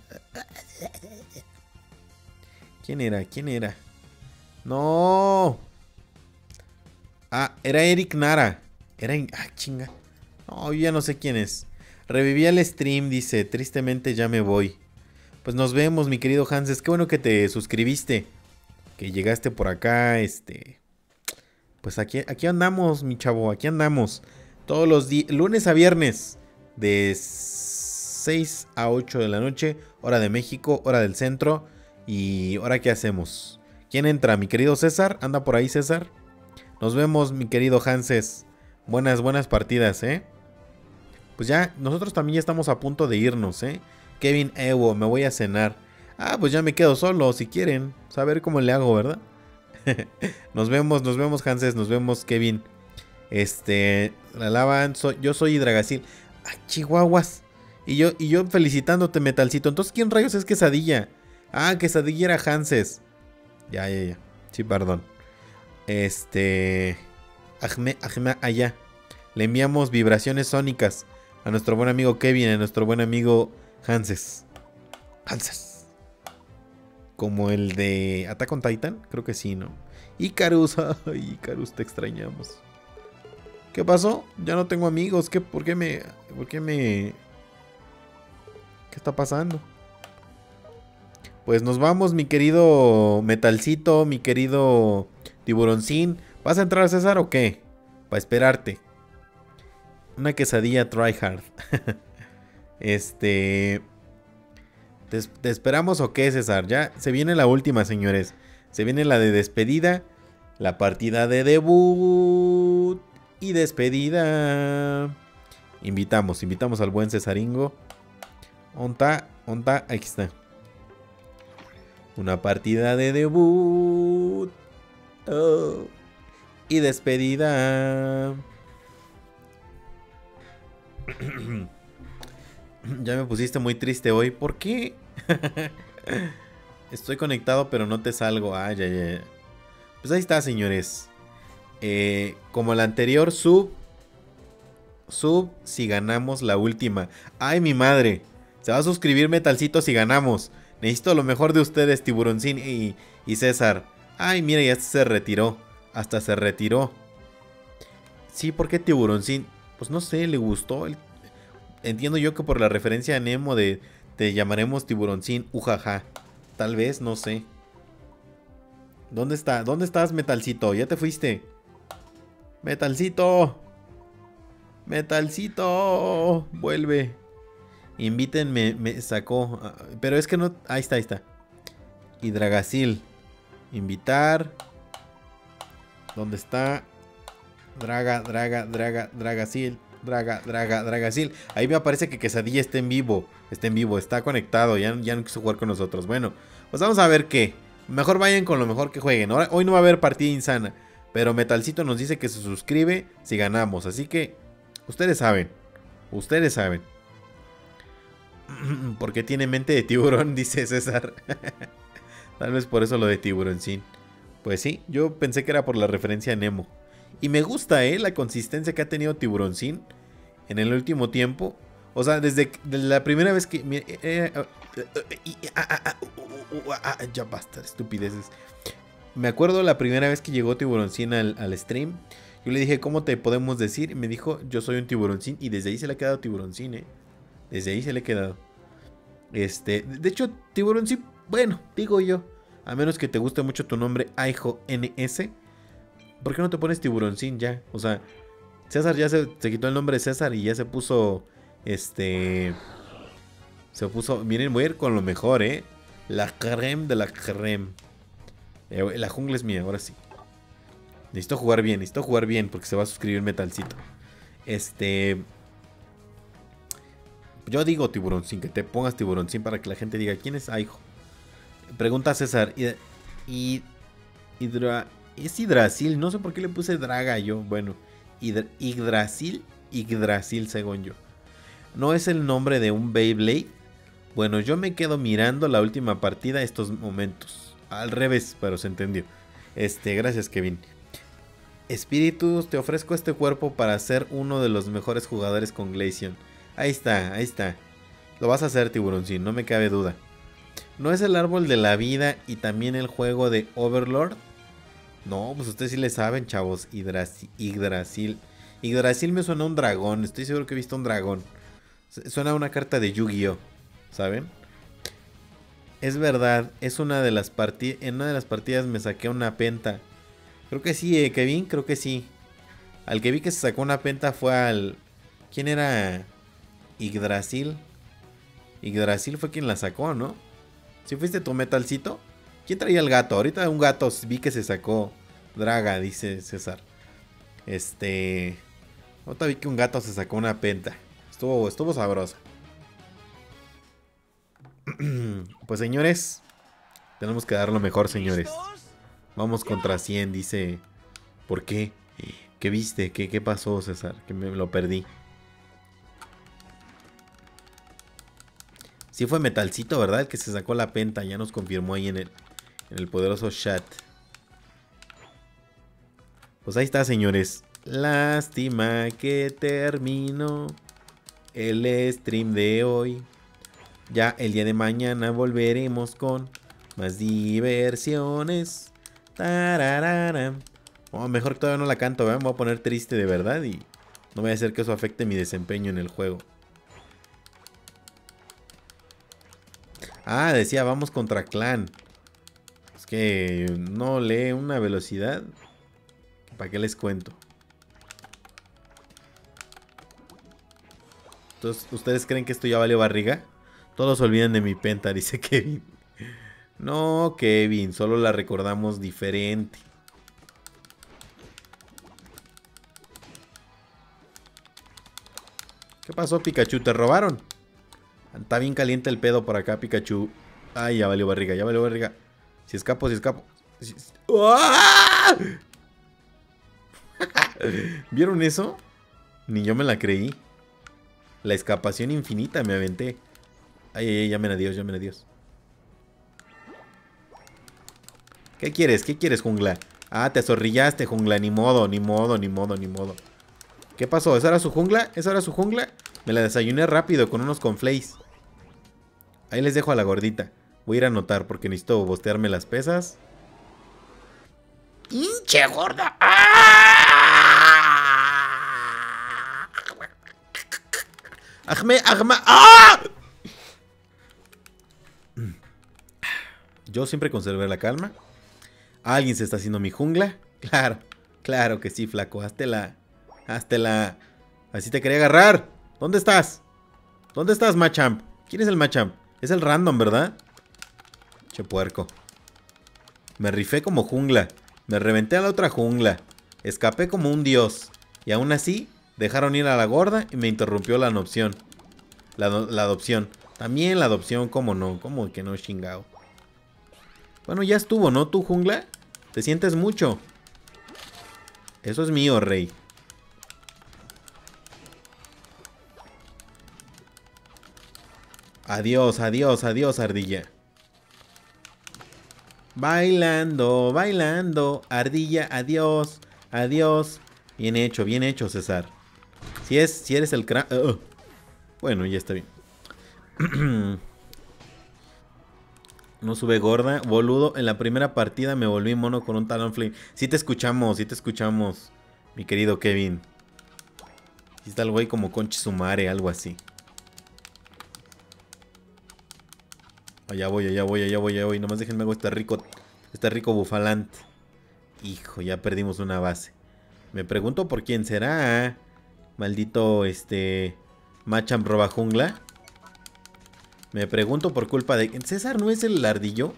¿Quién era? ¿Quién era? No. Ah, era Eric Nara. Era... Ah, chinga. No, yo ya no sé quién es. Reviví el stream, dice. Tristemente ya me voy. Pues nos vemos, mi querido Hanses. Qué bueno que te suscribiste. Que llegaste por acá, este... Pues aquí, aquí andamos, mi chavo. Aquí andamos. Todos los días... Lunes a viernes. De seis a ocho de la noche. Hora de México, hora del centro. Y ahora, ¿qué hacemos? ¿Quién entra? Mi querido César. ¿Anda por ahí, César? Nos vemos, mi querido Hanses. Buenas, buenas partidas, ¿eh? Pues ya, nosotros también ya estamos a punto de irnos, ¿eh? Kevin Ewo, me voy a cenar. Ah, pues ya me quedo solo, si quieren. Saber cómo le hago, ¿verdad? Nos vemos, nos vemos, Hanses. Nos vemos, Kevin. Este... La lavan, so, yo soy Hidragasil. ¡Ah, chihuahuas! Y yo, y yo felicitándote, Metalcito. Entonces, ¿quién rayos es Quesadilla? Ah, Quesadilla era Hanses. Ya, ya, ya. Sí, perdón. Este... Ajme, ajme, allá. Le enviamos vibraciones sónicas a nuestro buen amigo Kevin, a nuestro buen amigo Hanses. Hanses. Como el de Attack on Titan, creo que sí, ¿no? Icarus, ay, Icarus, te extrañamos. ¿Qué pasó? Ya no tengo amigos. ¿Qué? ¿Por qué me...? ¿Por qué me...? ¿Qué está pasando? Pues nos vamos, mi querido Metalcito, mi querido Tiburoncín. ¿Vas a entrar, César, o qué? Para esperarte. Una quesadilla tryhard. Este... ¿Te, ¿Te esperamos o qué, César? Ya se viene la última, señores. Se viene la de despedida. La partida de debut. Y despedida. Invitamos, invitamos al buen Cesaringo. Onta, onta, aquí está. Una partida de debut. Oh. Y despedida. Ya me pusiste muy triste hoy. ¿Por qué? Estoy conectado pero no te salgo. Ay, ay, ay. Pues ahí está, señores. Eh, como la anterior, sub. Sub si ganamos la última. Ay, mi madre. Se va a suscribir Metalcito si ganamos. Necesito lo mejor de ustedes, Tiburoncín y, y César. Ay, mira, ya se retiró. Hasta se retiró. Sí, ¿por qué Tiburoncín? Pues no sé, le gustó. El... Entiendo yo que por la referencia a Nemo de te llamaremos Tiburoncín, ujaja. Tal vez, no sé. ¿Dónde está? ¿Dónde estás, Metalcito? ¿Ya te fuiste? Metalcito. Metalcito. Vuelve. Invítenme, me sacó. Pero es que no... Ahí está, ahí está. Hidragasil. Invitar. ¿Dónde está? Draga, draga, draga, dragasil. Draga, draga, dragasil. Ahí me aparece que Quesadilla está en vivo. Está en vivo, está conectado. Ya, ya no quiso jugar con nosotros. Bueno, pues vamos a ver qué. Mejor vayan con lo mejor que jueguen. Ahora, hoy no va a haber partida insana. Pero Metalcito nos dice que se suscribe si ganamos. Así que ustedes saben. Ustedes saben. Porque tiene mente de tiburón, dice César. Tal vez por eso lo de Tiburoncín. Pues sí, yo pensé que era por la referencia a Nemo. Y me gusta, ¿eh? La consistencia que ha tenido Tiburoncín en el último tiempo. O sea, desde, desde la primera vez que... Eh, eh, eh, ya basta, estupideces. Me acuerdo la primera vez que llegó Tiburoncín al, al stream. Yo le dije, ¿cómo te podemos decir? Y me dijo, yo soy un Tiburoncín. Y desde ahí se le ha quedado Tiburoncín, ¿eh? Desde ahí se le ha quedado. Este, de hecho, Tiburoncín, bueno, digo yo. A menos que te guste mucho tu nombre, Aijo N S. ¿Por qué no te pones Tiburoncín ya? O sea, César ya se, se quitó el nombre de César y ya se puso... Este... Se puso... Miren, voy a ir con lo mejor, ¿eh? La creme de la creme. Eh, la jungla es mía, ahora sí. Necesito jugar bien, necesito jugar bien porque se va a suscribir Metalcito. Este... Yo digo Tiburoncín, que te pongas Tiburoncín para que la gente diga, ¿quién es Aijo? Pregunta César. Y... y hidra, es Hidrasil, no sé por qué le puse Draga yo. Bueno, hidra, Yggdrasil, Yggdrasil según yo. ¿No es el nombre de un Beyblade? Bueno, yo me quedo mirando la última partida estos momentos. Al revés, pero se entendió. Este, gracias Kevin. Espíritus, te ofrezco este cuerpo para ser uno de los mejores jugadores con Glaceon. Ahí está, ahí está. Lo vas a hacer, Tiburoncín, no me cabe duda. ¿No es el árbol de la vida y también el juego de Overlord? No, pues ustedes sí le saben, chavos. Yggdrasil. Yggdrasil. Yggdrasil me suena a un dragón. Estoy seguro que he visto un dragón. Suena a una carta de Yu-Gi-Oh! ¿Saben? Es verdad, es una de las partidas. En una de las partidas me saqué una penta. Creo que sí, eh, Kevin, creo que sí. Al que vi que se sacó una penta fue al... ¿Quién era? Yggdrasil. Yggdrasil fue quien la sacó, ¿no? ¿Sí fuiste tu Metalcito? ¿Quién traía el gato? Ahorita un gato vi que se sacó. Draga, dice César. Este... Ahorita vi que un gato se sacó una penta. Estuvo, estuvo sabrosa. Pues señores, tenemos que dar lo mejor, señores. Vamos contra cien, dice. ¿Por qué? ¿Qué viste? ¿Qué, qué pasó, César? Que me lo perdí. Sí fue Metalcito, ¿verdad? El que se sacó la penta. Ya nos confirmó ahí en el, en el poderoso chat. Pues ahí está, señores. Lástima que terminó el stream de hoy. Ya el día de mañana volveremos con más diversiones. Tararara. Oh, mejor que todavía no la canto, ¿verdad? Me voy a poner triste de verdad y no voy a hacer que eso afecte mi desempeño en el juego. Ah, decía, vamos contra clan. Es que no lee una velocidad. ¿Para qué les cuento? Entonces, ¿ustedes creen que esto ya vale barriga? Todos olviden de mi penta, dice Kevin. No, Kevin, solo la recordamos diferente. ¿Qué pasó, Pikachu? ¿Te robaron? Está bien caliente el pedo por acá, Pikachu. Ay, ya valió barriga, ya valió barriga. Si escapo, si escapo. Si... ¡Ah! ¿Vieron eso? Ni yo me la creí. La escapación infinita me aventé. Ay, ay, ay, llamen a Dios, llamen a Dios. ¿Qué quieres? ¿Qué quieres, jungla? Ah, te azorrillaste, jungla. Ni modo, ni modo, ni modo, ni modo. ¿Qué pasó? ¿Esa era su jungla? ¿Esa era su jungla? Me la desayuné rápido con unos conflays. Ahí les dejo a la gordita. Voy a ir a anotar porque necesito bostearme las pesas. ¡Hinche gorda! ¡Ah! ¡Ajme, ajme! ¡Ah! Yo siempre conservé la calma. ¿Alguien se está haciendo mi jungla? Claro, claro que sí, flaco. Hazte la... Hazte la... Así te quería agarrar. ¿Dónde estás? ¿Dónde estás, Machamp? ¿Quién es el Machamp? Es el random, ¿verdad? Che puerco. Me rifé como jungla. Me reventé a la otra jungla. Escapé como un dios. Y aún así, dejaron ir a la gorda y me interrumpió la adopción. La, la adopción. También la adopción, ¿cómo no? ¿Cómo que no, chingao? Bueno, ya estuvo, ¿no? ¿Tu jungla? ¿Te sientes mucho? Eso es mío, rey. Adiós, adiós, adiós, ardilla. Bailando, bailando. Ardilla, adiós, adiós. Bien hecho, bien hecho, César. Si, es, si eres el crack... Uh, bueno, ya está bien. No sube gorda, boludo. En la primera partida me volví mono con un Talonflame. Sí te escuchamos, sí te escuchamos, mi querido Kevin. Sí está el güey como Conchi Sumare, algo así. Allá voy, allá voy, allá voy, allá voy. Nomás déjenme hago este rico, este rico bufalante. Hijo, ya perdimos una base. Me pregunto por quién será. Maldito, este... Machamp roba jungla. Me pregunto por culpa de... ¿César no es el ardillo?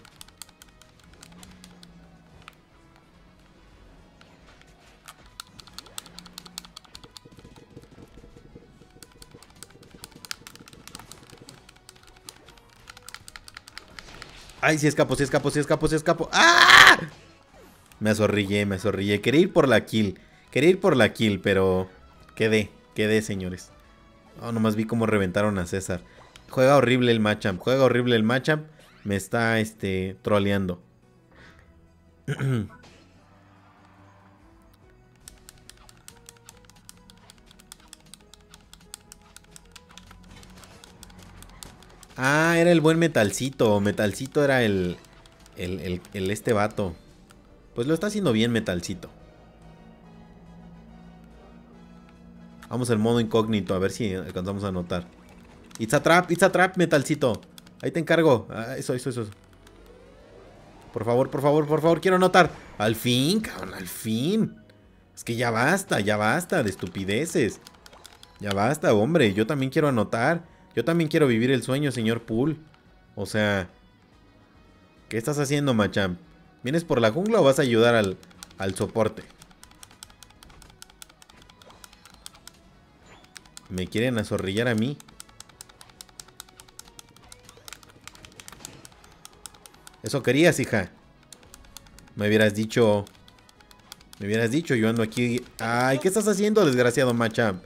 Ay, sí escapo, sí escapo, sí escapo, sí escapo. ¡Ah! Me azorrillé, me azorrillé. Quería ir por la kill. Quería ir por la kill, pero... Quedé, quedé, señores. Oh, nomás vi cómo reventaron a César. Juega horrible el Machamp. Juega horrible el Machamp. Me está, este, troleando. Ah, era el buen Metalcito. Metalcito era el, el, el, el este vato. Pues lo está haciendo bien Metalcito. Vamos al modo incógnito, a ver si alcanzamos a anotar. It's a trap, it's a trap, Metalcito. Ahí te encargo. Ah, eso, eso, eso. Por favor, por favor, por favor, quiero anotar. Al fin, cabrón, al fin. Es que ya basta, ya basta de estupideces. Ya basta, hombre. Yo también quiero anotar. Yo también quiero vivir el sueño, señor Pool. O sea... ¿Qué estás haciendo, Machamp? ¿Vienes por la jungla o vas a ayudar al, al soporte? Me quieren azorrillar a mí. Eso querías, hija. Me hubieras dicho... Me hubieras dicho, yo ando aquí... Ay, ¿qué estás haciendo, desgraciado Machamp?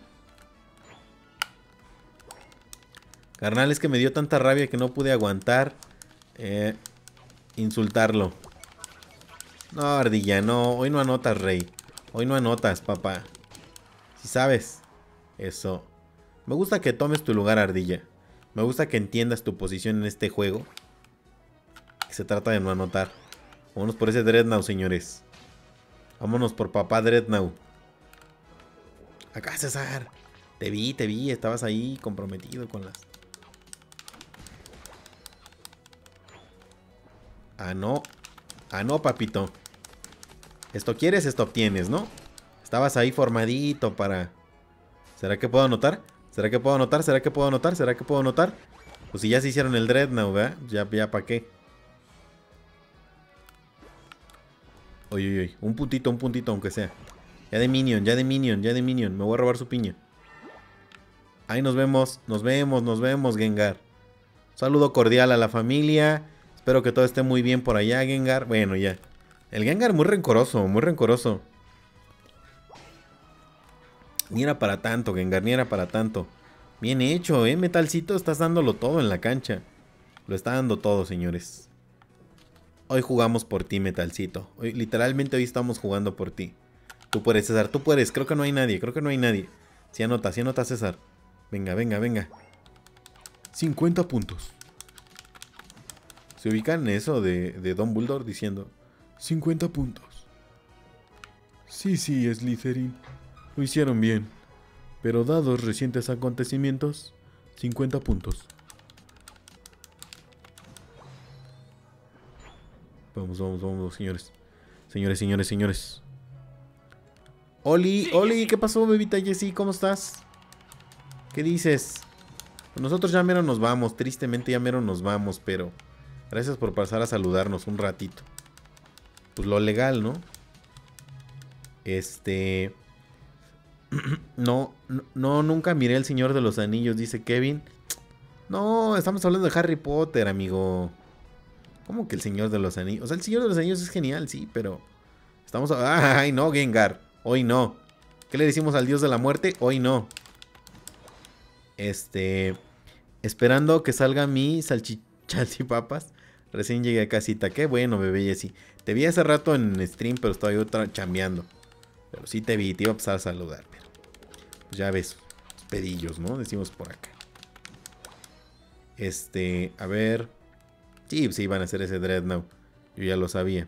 Carnal, es que me dio tanta rabia que no pude aguantar eh, insultarlo. No, ardilla, no. Hoy no anotas, rey. Hoy no anotas, papá. Si sabes. Eso. Me gusta que tomes tu lugar, ardilla. Me gusta que entiendas tu posición en este juego. Que se trata de no anotar. Vámonos por ese Dreadnought, señores. Vámonos por papá Dreadnought. Acá, César. Te vi, te vi. Estabas ahí comprometido con las... Ah, no. Ah, no, papito. Esto quieres, esto obtienes, ¿no? Estabas ahí formadito para... ¿Será que puedo anotar? ¿Será que puedo anotar? ¿Será que puedo anotar? ¿Será que puedo anotar? Pues si ya se hicieron el Dreadnought, ¿verdad? Ya, ya, ¿para qué? Uy, uy, uy. Un puntito, un puntito, aunque sea. Ya de Minion, ya de Minion, ya de Minion. Me voy a robar su piña. Ahí nos vemos, nos vemos, nos vemos, Gengar. Saludo cordial a la familia. Espero que todo esté muy bien por allá, Gengar. Bueno, ya. El Gengar muy rencoroso, muy rencoroso. Ni era para tanto, Gengar, ni era para tanto. Bien hecho, ¿eh? Metalcito, estás dándolo todo en la cancha. Lo está dando todo, señores. Hoy jugamos por ti, Metalcito. Hoy, literalmente hoy estamos jugando por ti. Tú puedes, César, tú puedes. Creo que no hay nadie, creo que no hay nadie. Sí anota, sí anota, César. Venga, venga, venga. cincuenta puntos. Se ubican en eso de, de Don Bulldor diciendo cincuenta puntos. Sí, sí, Slytherin. Lo hicieron bien. Pero dados recientes acontecimientos, cincuenta puntos. Vamos, vamos, vamos, señores. Señores, señores, señores. Oli, Oli, ¿qué pasó, bebita Jessie? ¿Cómo estás? ¿Qué dices? Nosotros ya mero nos vamos, tristemente ya mero nos vamos, pero gracias por pasar a saludarnos un ratito. Pues lo legal, ¿no? Este... No, no, no, nunca miré El Señor de los Anillos, dice Kevin. No, estamos hablando de Harry Potter, amigo. ¿Cómo que El Señor de los Anillos? O sea, El Señor de los Anillos es genial, sí, pero... Estamos... A... Ay, no, Gengar. Hoy no. ¿Qué le decimos al Dios de la Muerte? Hoy no. Este... Esperando que salga mi salchipapas. Recién llegué a casita. Qué bueno, bebé Jessie. Te vi hace rato en stream, pero estaba yo chambeando. Pero sí te vi, te iba a pasar a saludar. Pero pues ya ves, pedillos, ¿no? Decimos por acá. Este, a ver. Sí, sí, iban a hacer ese Dreadnought. Yo ya lo sabía.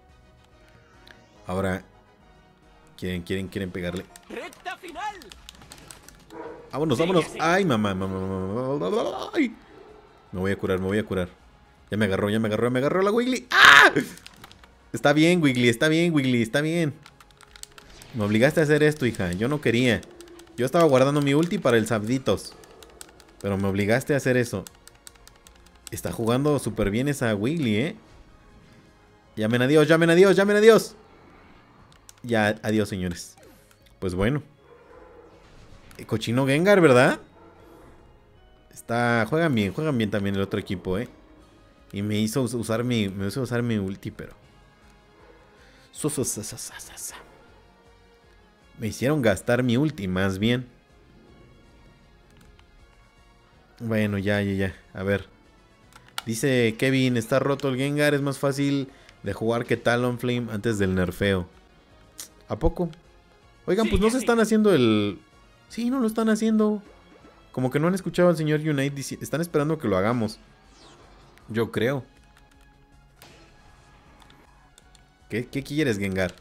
Ahora, quieren, quieren, quieren pegarle. ¡Recta final! Vámonos, vámonos. Ay, mamá, mamá, mamá. Ay. Me voy a curar, me voy a curar. Ya me agarró, ya me agarró, ya me agarró la Wiggly. ¡Ah! Está bien, Wiggly, está bien, Wiggly, está bien. Me obligaste a hacer esto, hija. Yo no quería. Yo estaba guardando mi ulti para el Zapditos. Pero me obligaste a hacer eso. Está jugando súper bien esa Wiggly, ¿eh? Llamen a Dios, llamen a Dios, llamen a Dios. Ya, adiós, señores. Pues bueno. Cochino Gengar, ¿verdad? Está... Juegan bien, juegan bien también el otro equipo, ¿eh? Y me hizo usar mi... Me hizo usar mi ulti, pero... Me hicieron gastar mi ulti, más bien. Bueno, ya, ya, ya. A ver. Dice Kevin, está roto el Gengar. Es más fácil de jugar que Talonflame antes del nerfeo. ¿A poco? Oigan, pues no se están haciendo el... Sí, no lo están haciendo. Como que no han escuchado al señor Unite. Están esperando que lo hagamos. Yo creo. ¿Qué, qué quieres, Gengar?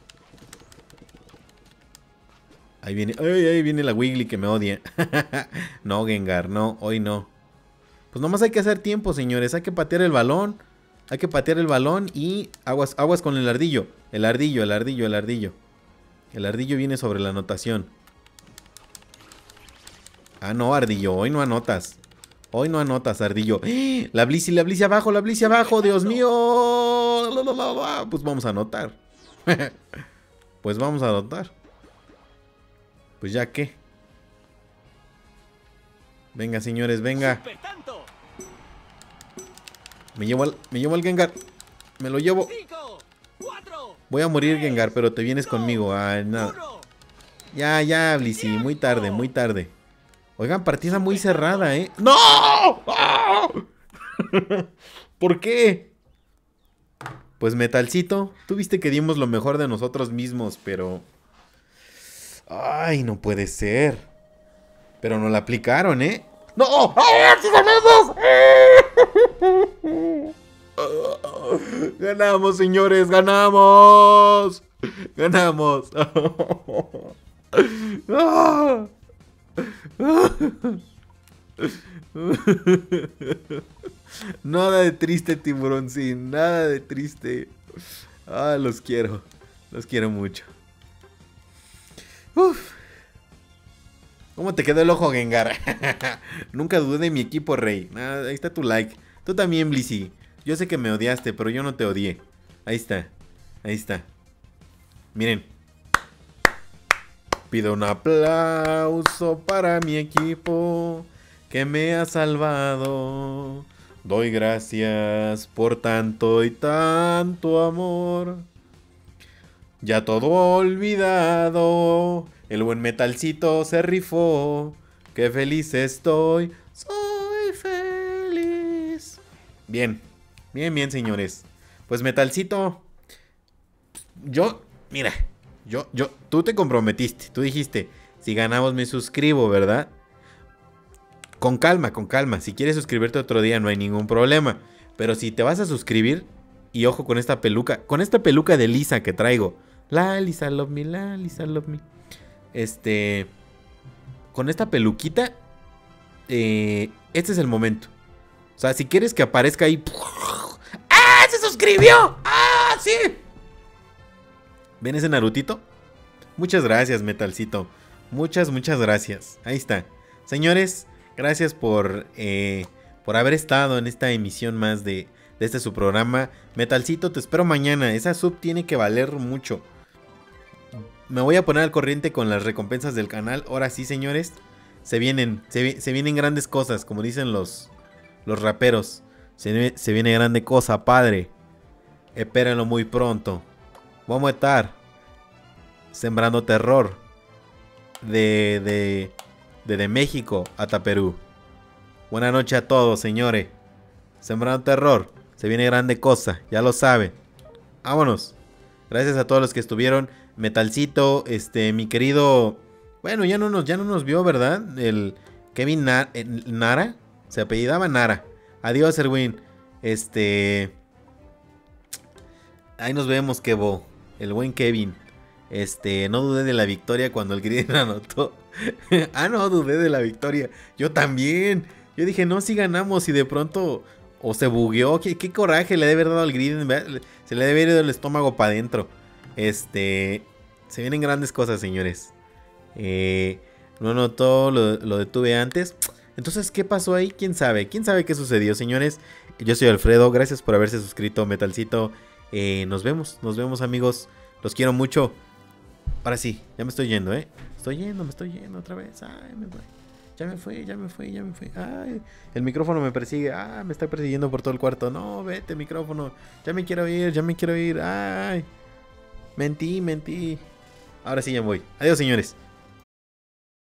Ahí viene, ay, ahí viene la Wiggly que me odia. No, Gengar, no, hoy no. Pues nomás hay que hacer tiempo, señores. Hay que patear el balón. Hay que patear el balón y aguas, aguas con el ardillo. El ardillo, el ardillo, el ardillo. El ardillo viene sobre la anotación. Ah, no, ardillo, hoy no anotas. Hoy no anotas, ardillo. ¡Eh! La Blissey, la Blissey abajo, la Blissey abajo, Dios mío. Pues vamos a anotar. Pues vamos a anotar. Pues ya que. Venga, señores, venga. Me llevo al, me llevo al Gengar. Me lo llevo. Voy a morir, Gengar, pero te vienes conmigo. Ay, nada. Ya, ya, Blissey. Muy tarde, muy tarde. Oigan, partida muy cerrada, ¿eh? ¡No! ¡Ah! ¿Por qué? Pues Metalcito, tú viste que dimos lo mejor de nosotros mismos, pero... Ay, no puede ser. Pero nos la aplicaron, ¿eh? ¡No! ¡Ah! ¡Sí ganamos! ¡Ganamos, señores! ¡Ganamos! ¡Ganamos! ¡Ah! Nada de triste, tiburón, sí, nada de triste. Ah, los quiero. Los quiero mucho. Uf. ¿Cómo te quedó el ojo, Gengar? Nunca dudé de mi equipo, Rey. Ah, ahí está tu like. Tú también, Blissey. Yo sé que me odiaste, pero yo no te odié. Ahí está. Ahí está. Miren. Pido un aplauso para mi equipo que me ha salvado. Doy gracias por tanto y tanto amor. Ya todo olvidado. El buen Metalcito se rifó. Qué feliz estoy. Soy feliz. Bien. Bien, bien, señores. Pues Metalcito. Yo, mira. Yo, yo, tú te comprometiste. Tú dijiste, si ganamos me suscribo, ¿verdad? Con calma, con calma. Si quieres suscribirte otro día no hay ningún problema. Pero si te vas a suscribir, y ojo con esta peluca, con esta peluca de Lisa que traigo. La Lisa love me, la Lisa love me. Este, con esta peluquita, eh, este es el momento. O sea, si quieres que aparezca ahí. ¡Ah! ¡Se suscribió! ¡Ah! ¡Sí! ¿Ven ese Narutito? Muchas gracias, Metalcito. Muchas, muchas gracias. Ahí está. Señores, gracias por, eh, por haber estado en esta emisión más de, de este su programa. Metalcito, te espero mañana. Esa sub tiene que valer mucho. Me voy a poner al corriente con las recompensas del canal. Ahora sí, señores. Se vienen, se, se vienen grandes cosas, como dicen los, los raperos. Se, se viene grande cosa, padre. Espérenlo muy pronto. Vamos a estar sembrando terror de, de, de, de México hasta Perú. Buenas noches a todos, señores. Sembrando terror. Se viene grande cosa, ya lo saben. Vámonos. Gracias a todos los que estuvieron. Metalcito, este, mi querido... Bueno, ya no nos, ya no nos vio, ¿verdad? El Kevin Nara, Nara. Se apellidaba Nara. Adiós, Erwin. Este... Ahí nos vemos, Kevo. El buen Kevin. Este, no dudé de la victoria cuando el Griden anotó. Ah, no, dudé de la victoria. Yo también. Yo dije, no, si ganamos. Y de pronto, o se bugueó. ¿Qué, qué coraje le debe haber dado al Griden? Se le debe haber ido el estómago para adentro. Este, se vienen grandes cosas, señores. Eh, no anotó, lo, lo detuve antes. Entonces, ¿qué pasó ahí? ¿Quién sabe? ¿Quién sabe qué sucedió, señores? Yo soy Alfredo. Gracias por haberse suscrito, Metalcito. Eh, nos vemos, nos vemos, amigos. Los quiero mucho. Ahora sí, ya me estoy yendo, ¿eh? Estoy yendo, me estoy yendo otra vez. Ay, me voy. Ya me fui, ya me fui, ya me fui. Ay, el micrófono me persigue. Ah, me está persiguiendo por todo el cuarto. No, vete, micrófono. Ya me quiero ir, ya me quiero ir. Ay, mentí, mentí. Ahora sí ya me voy. Adiós, señores.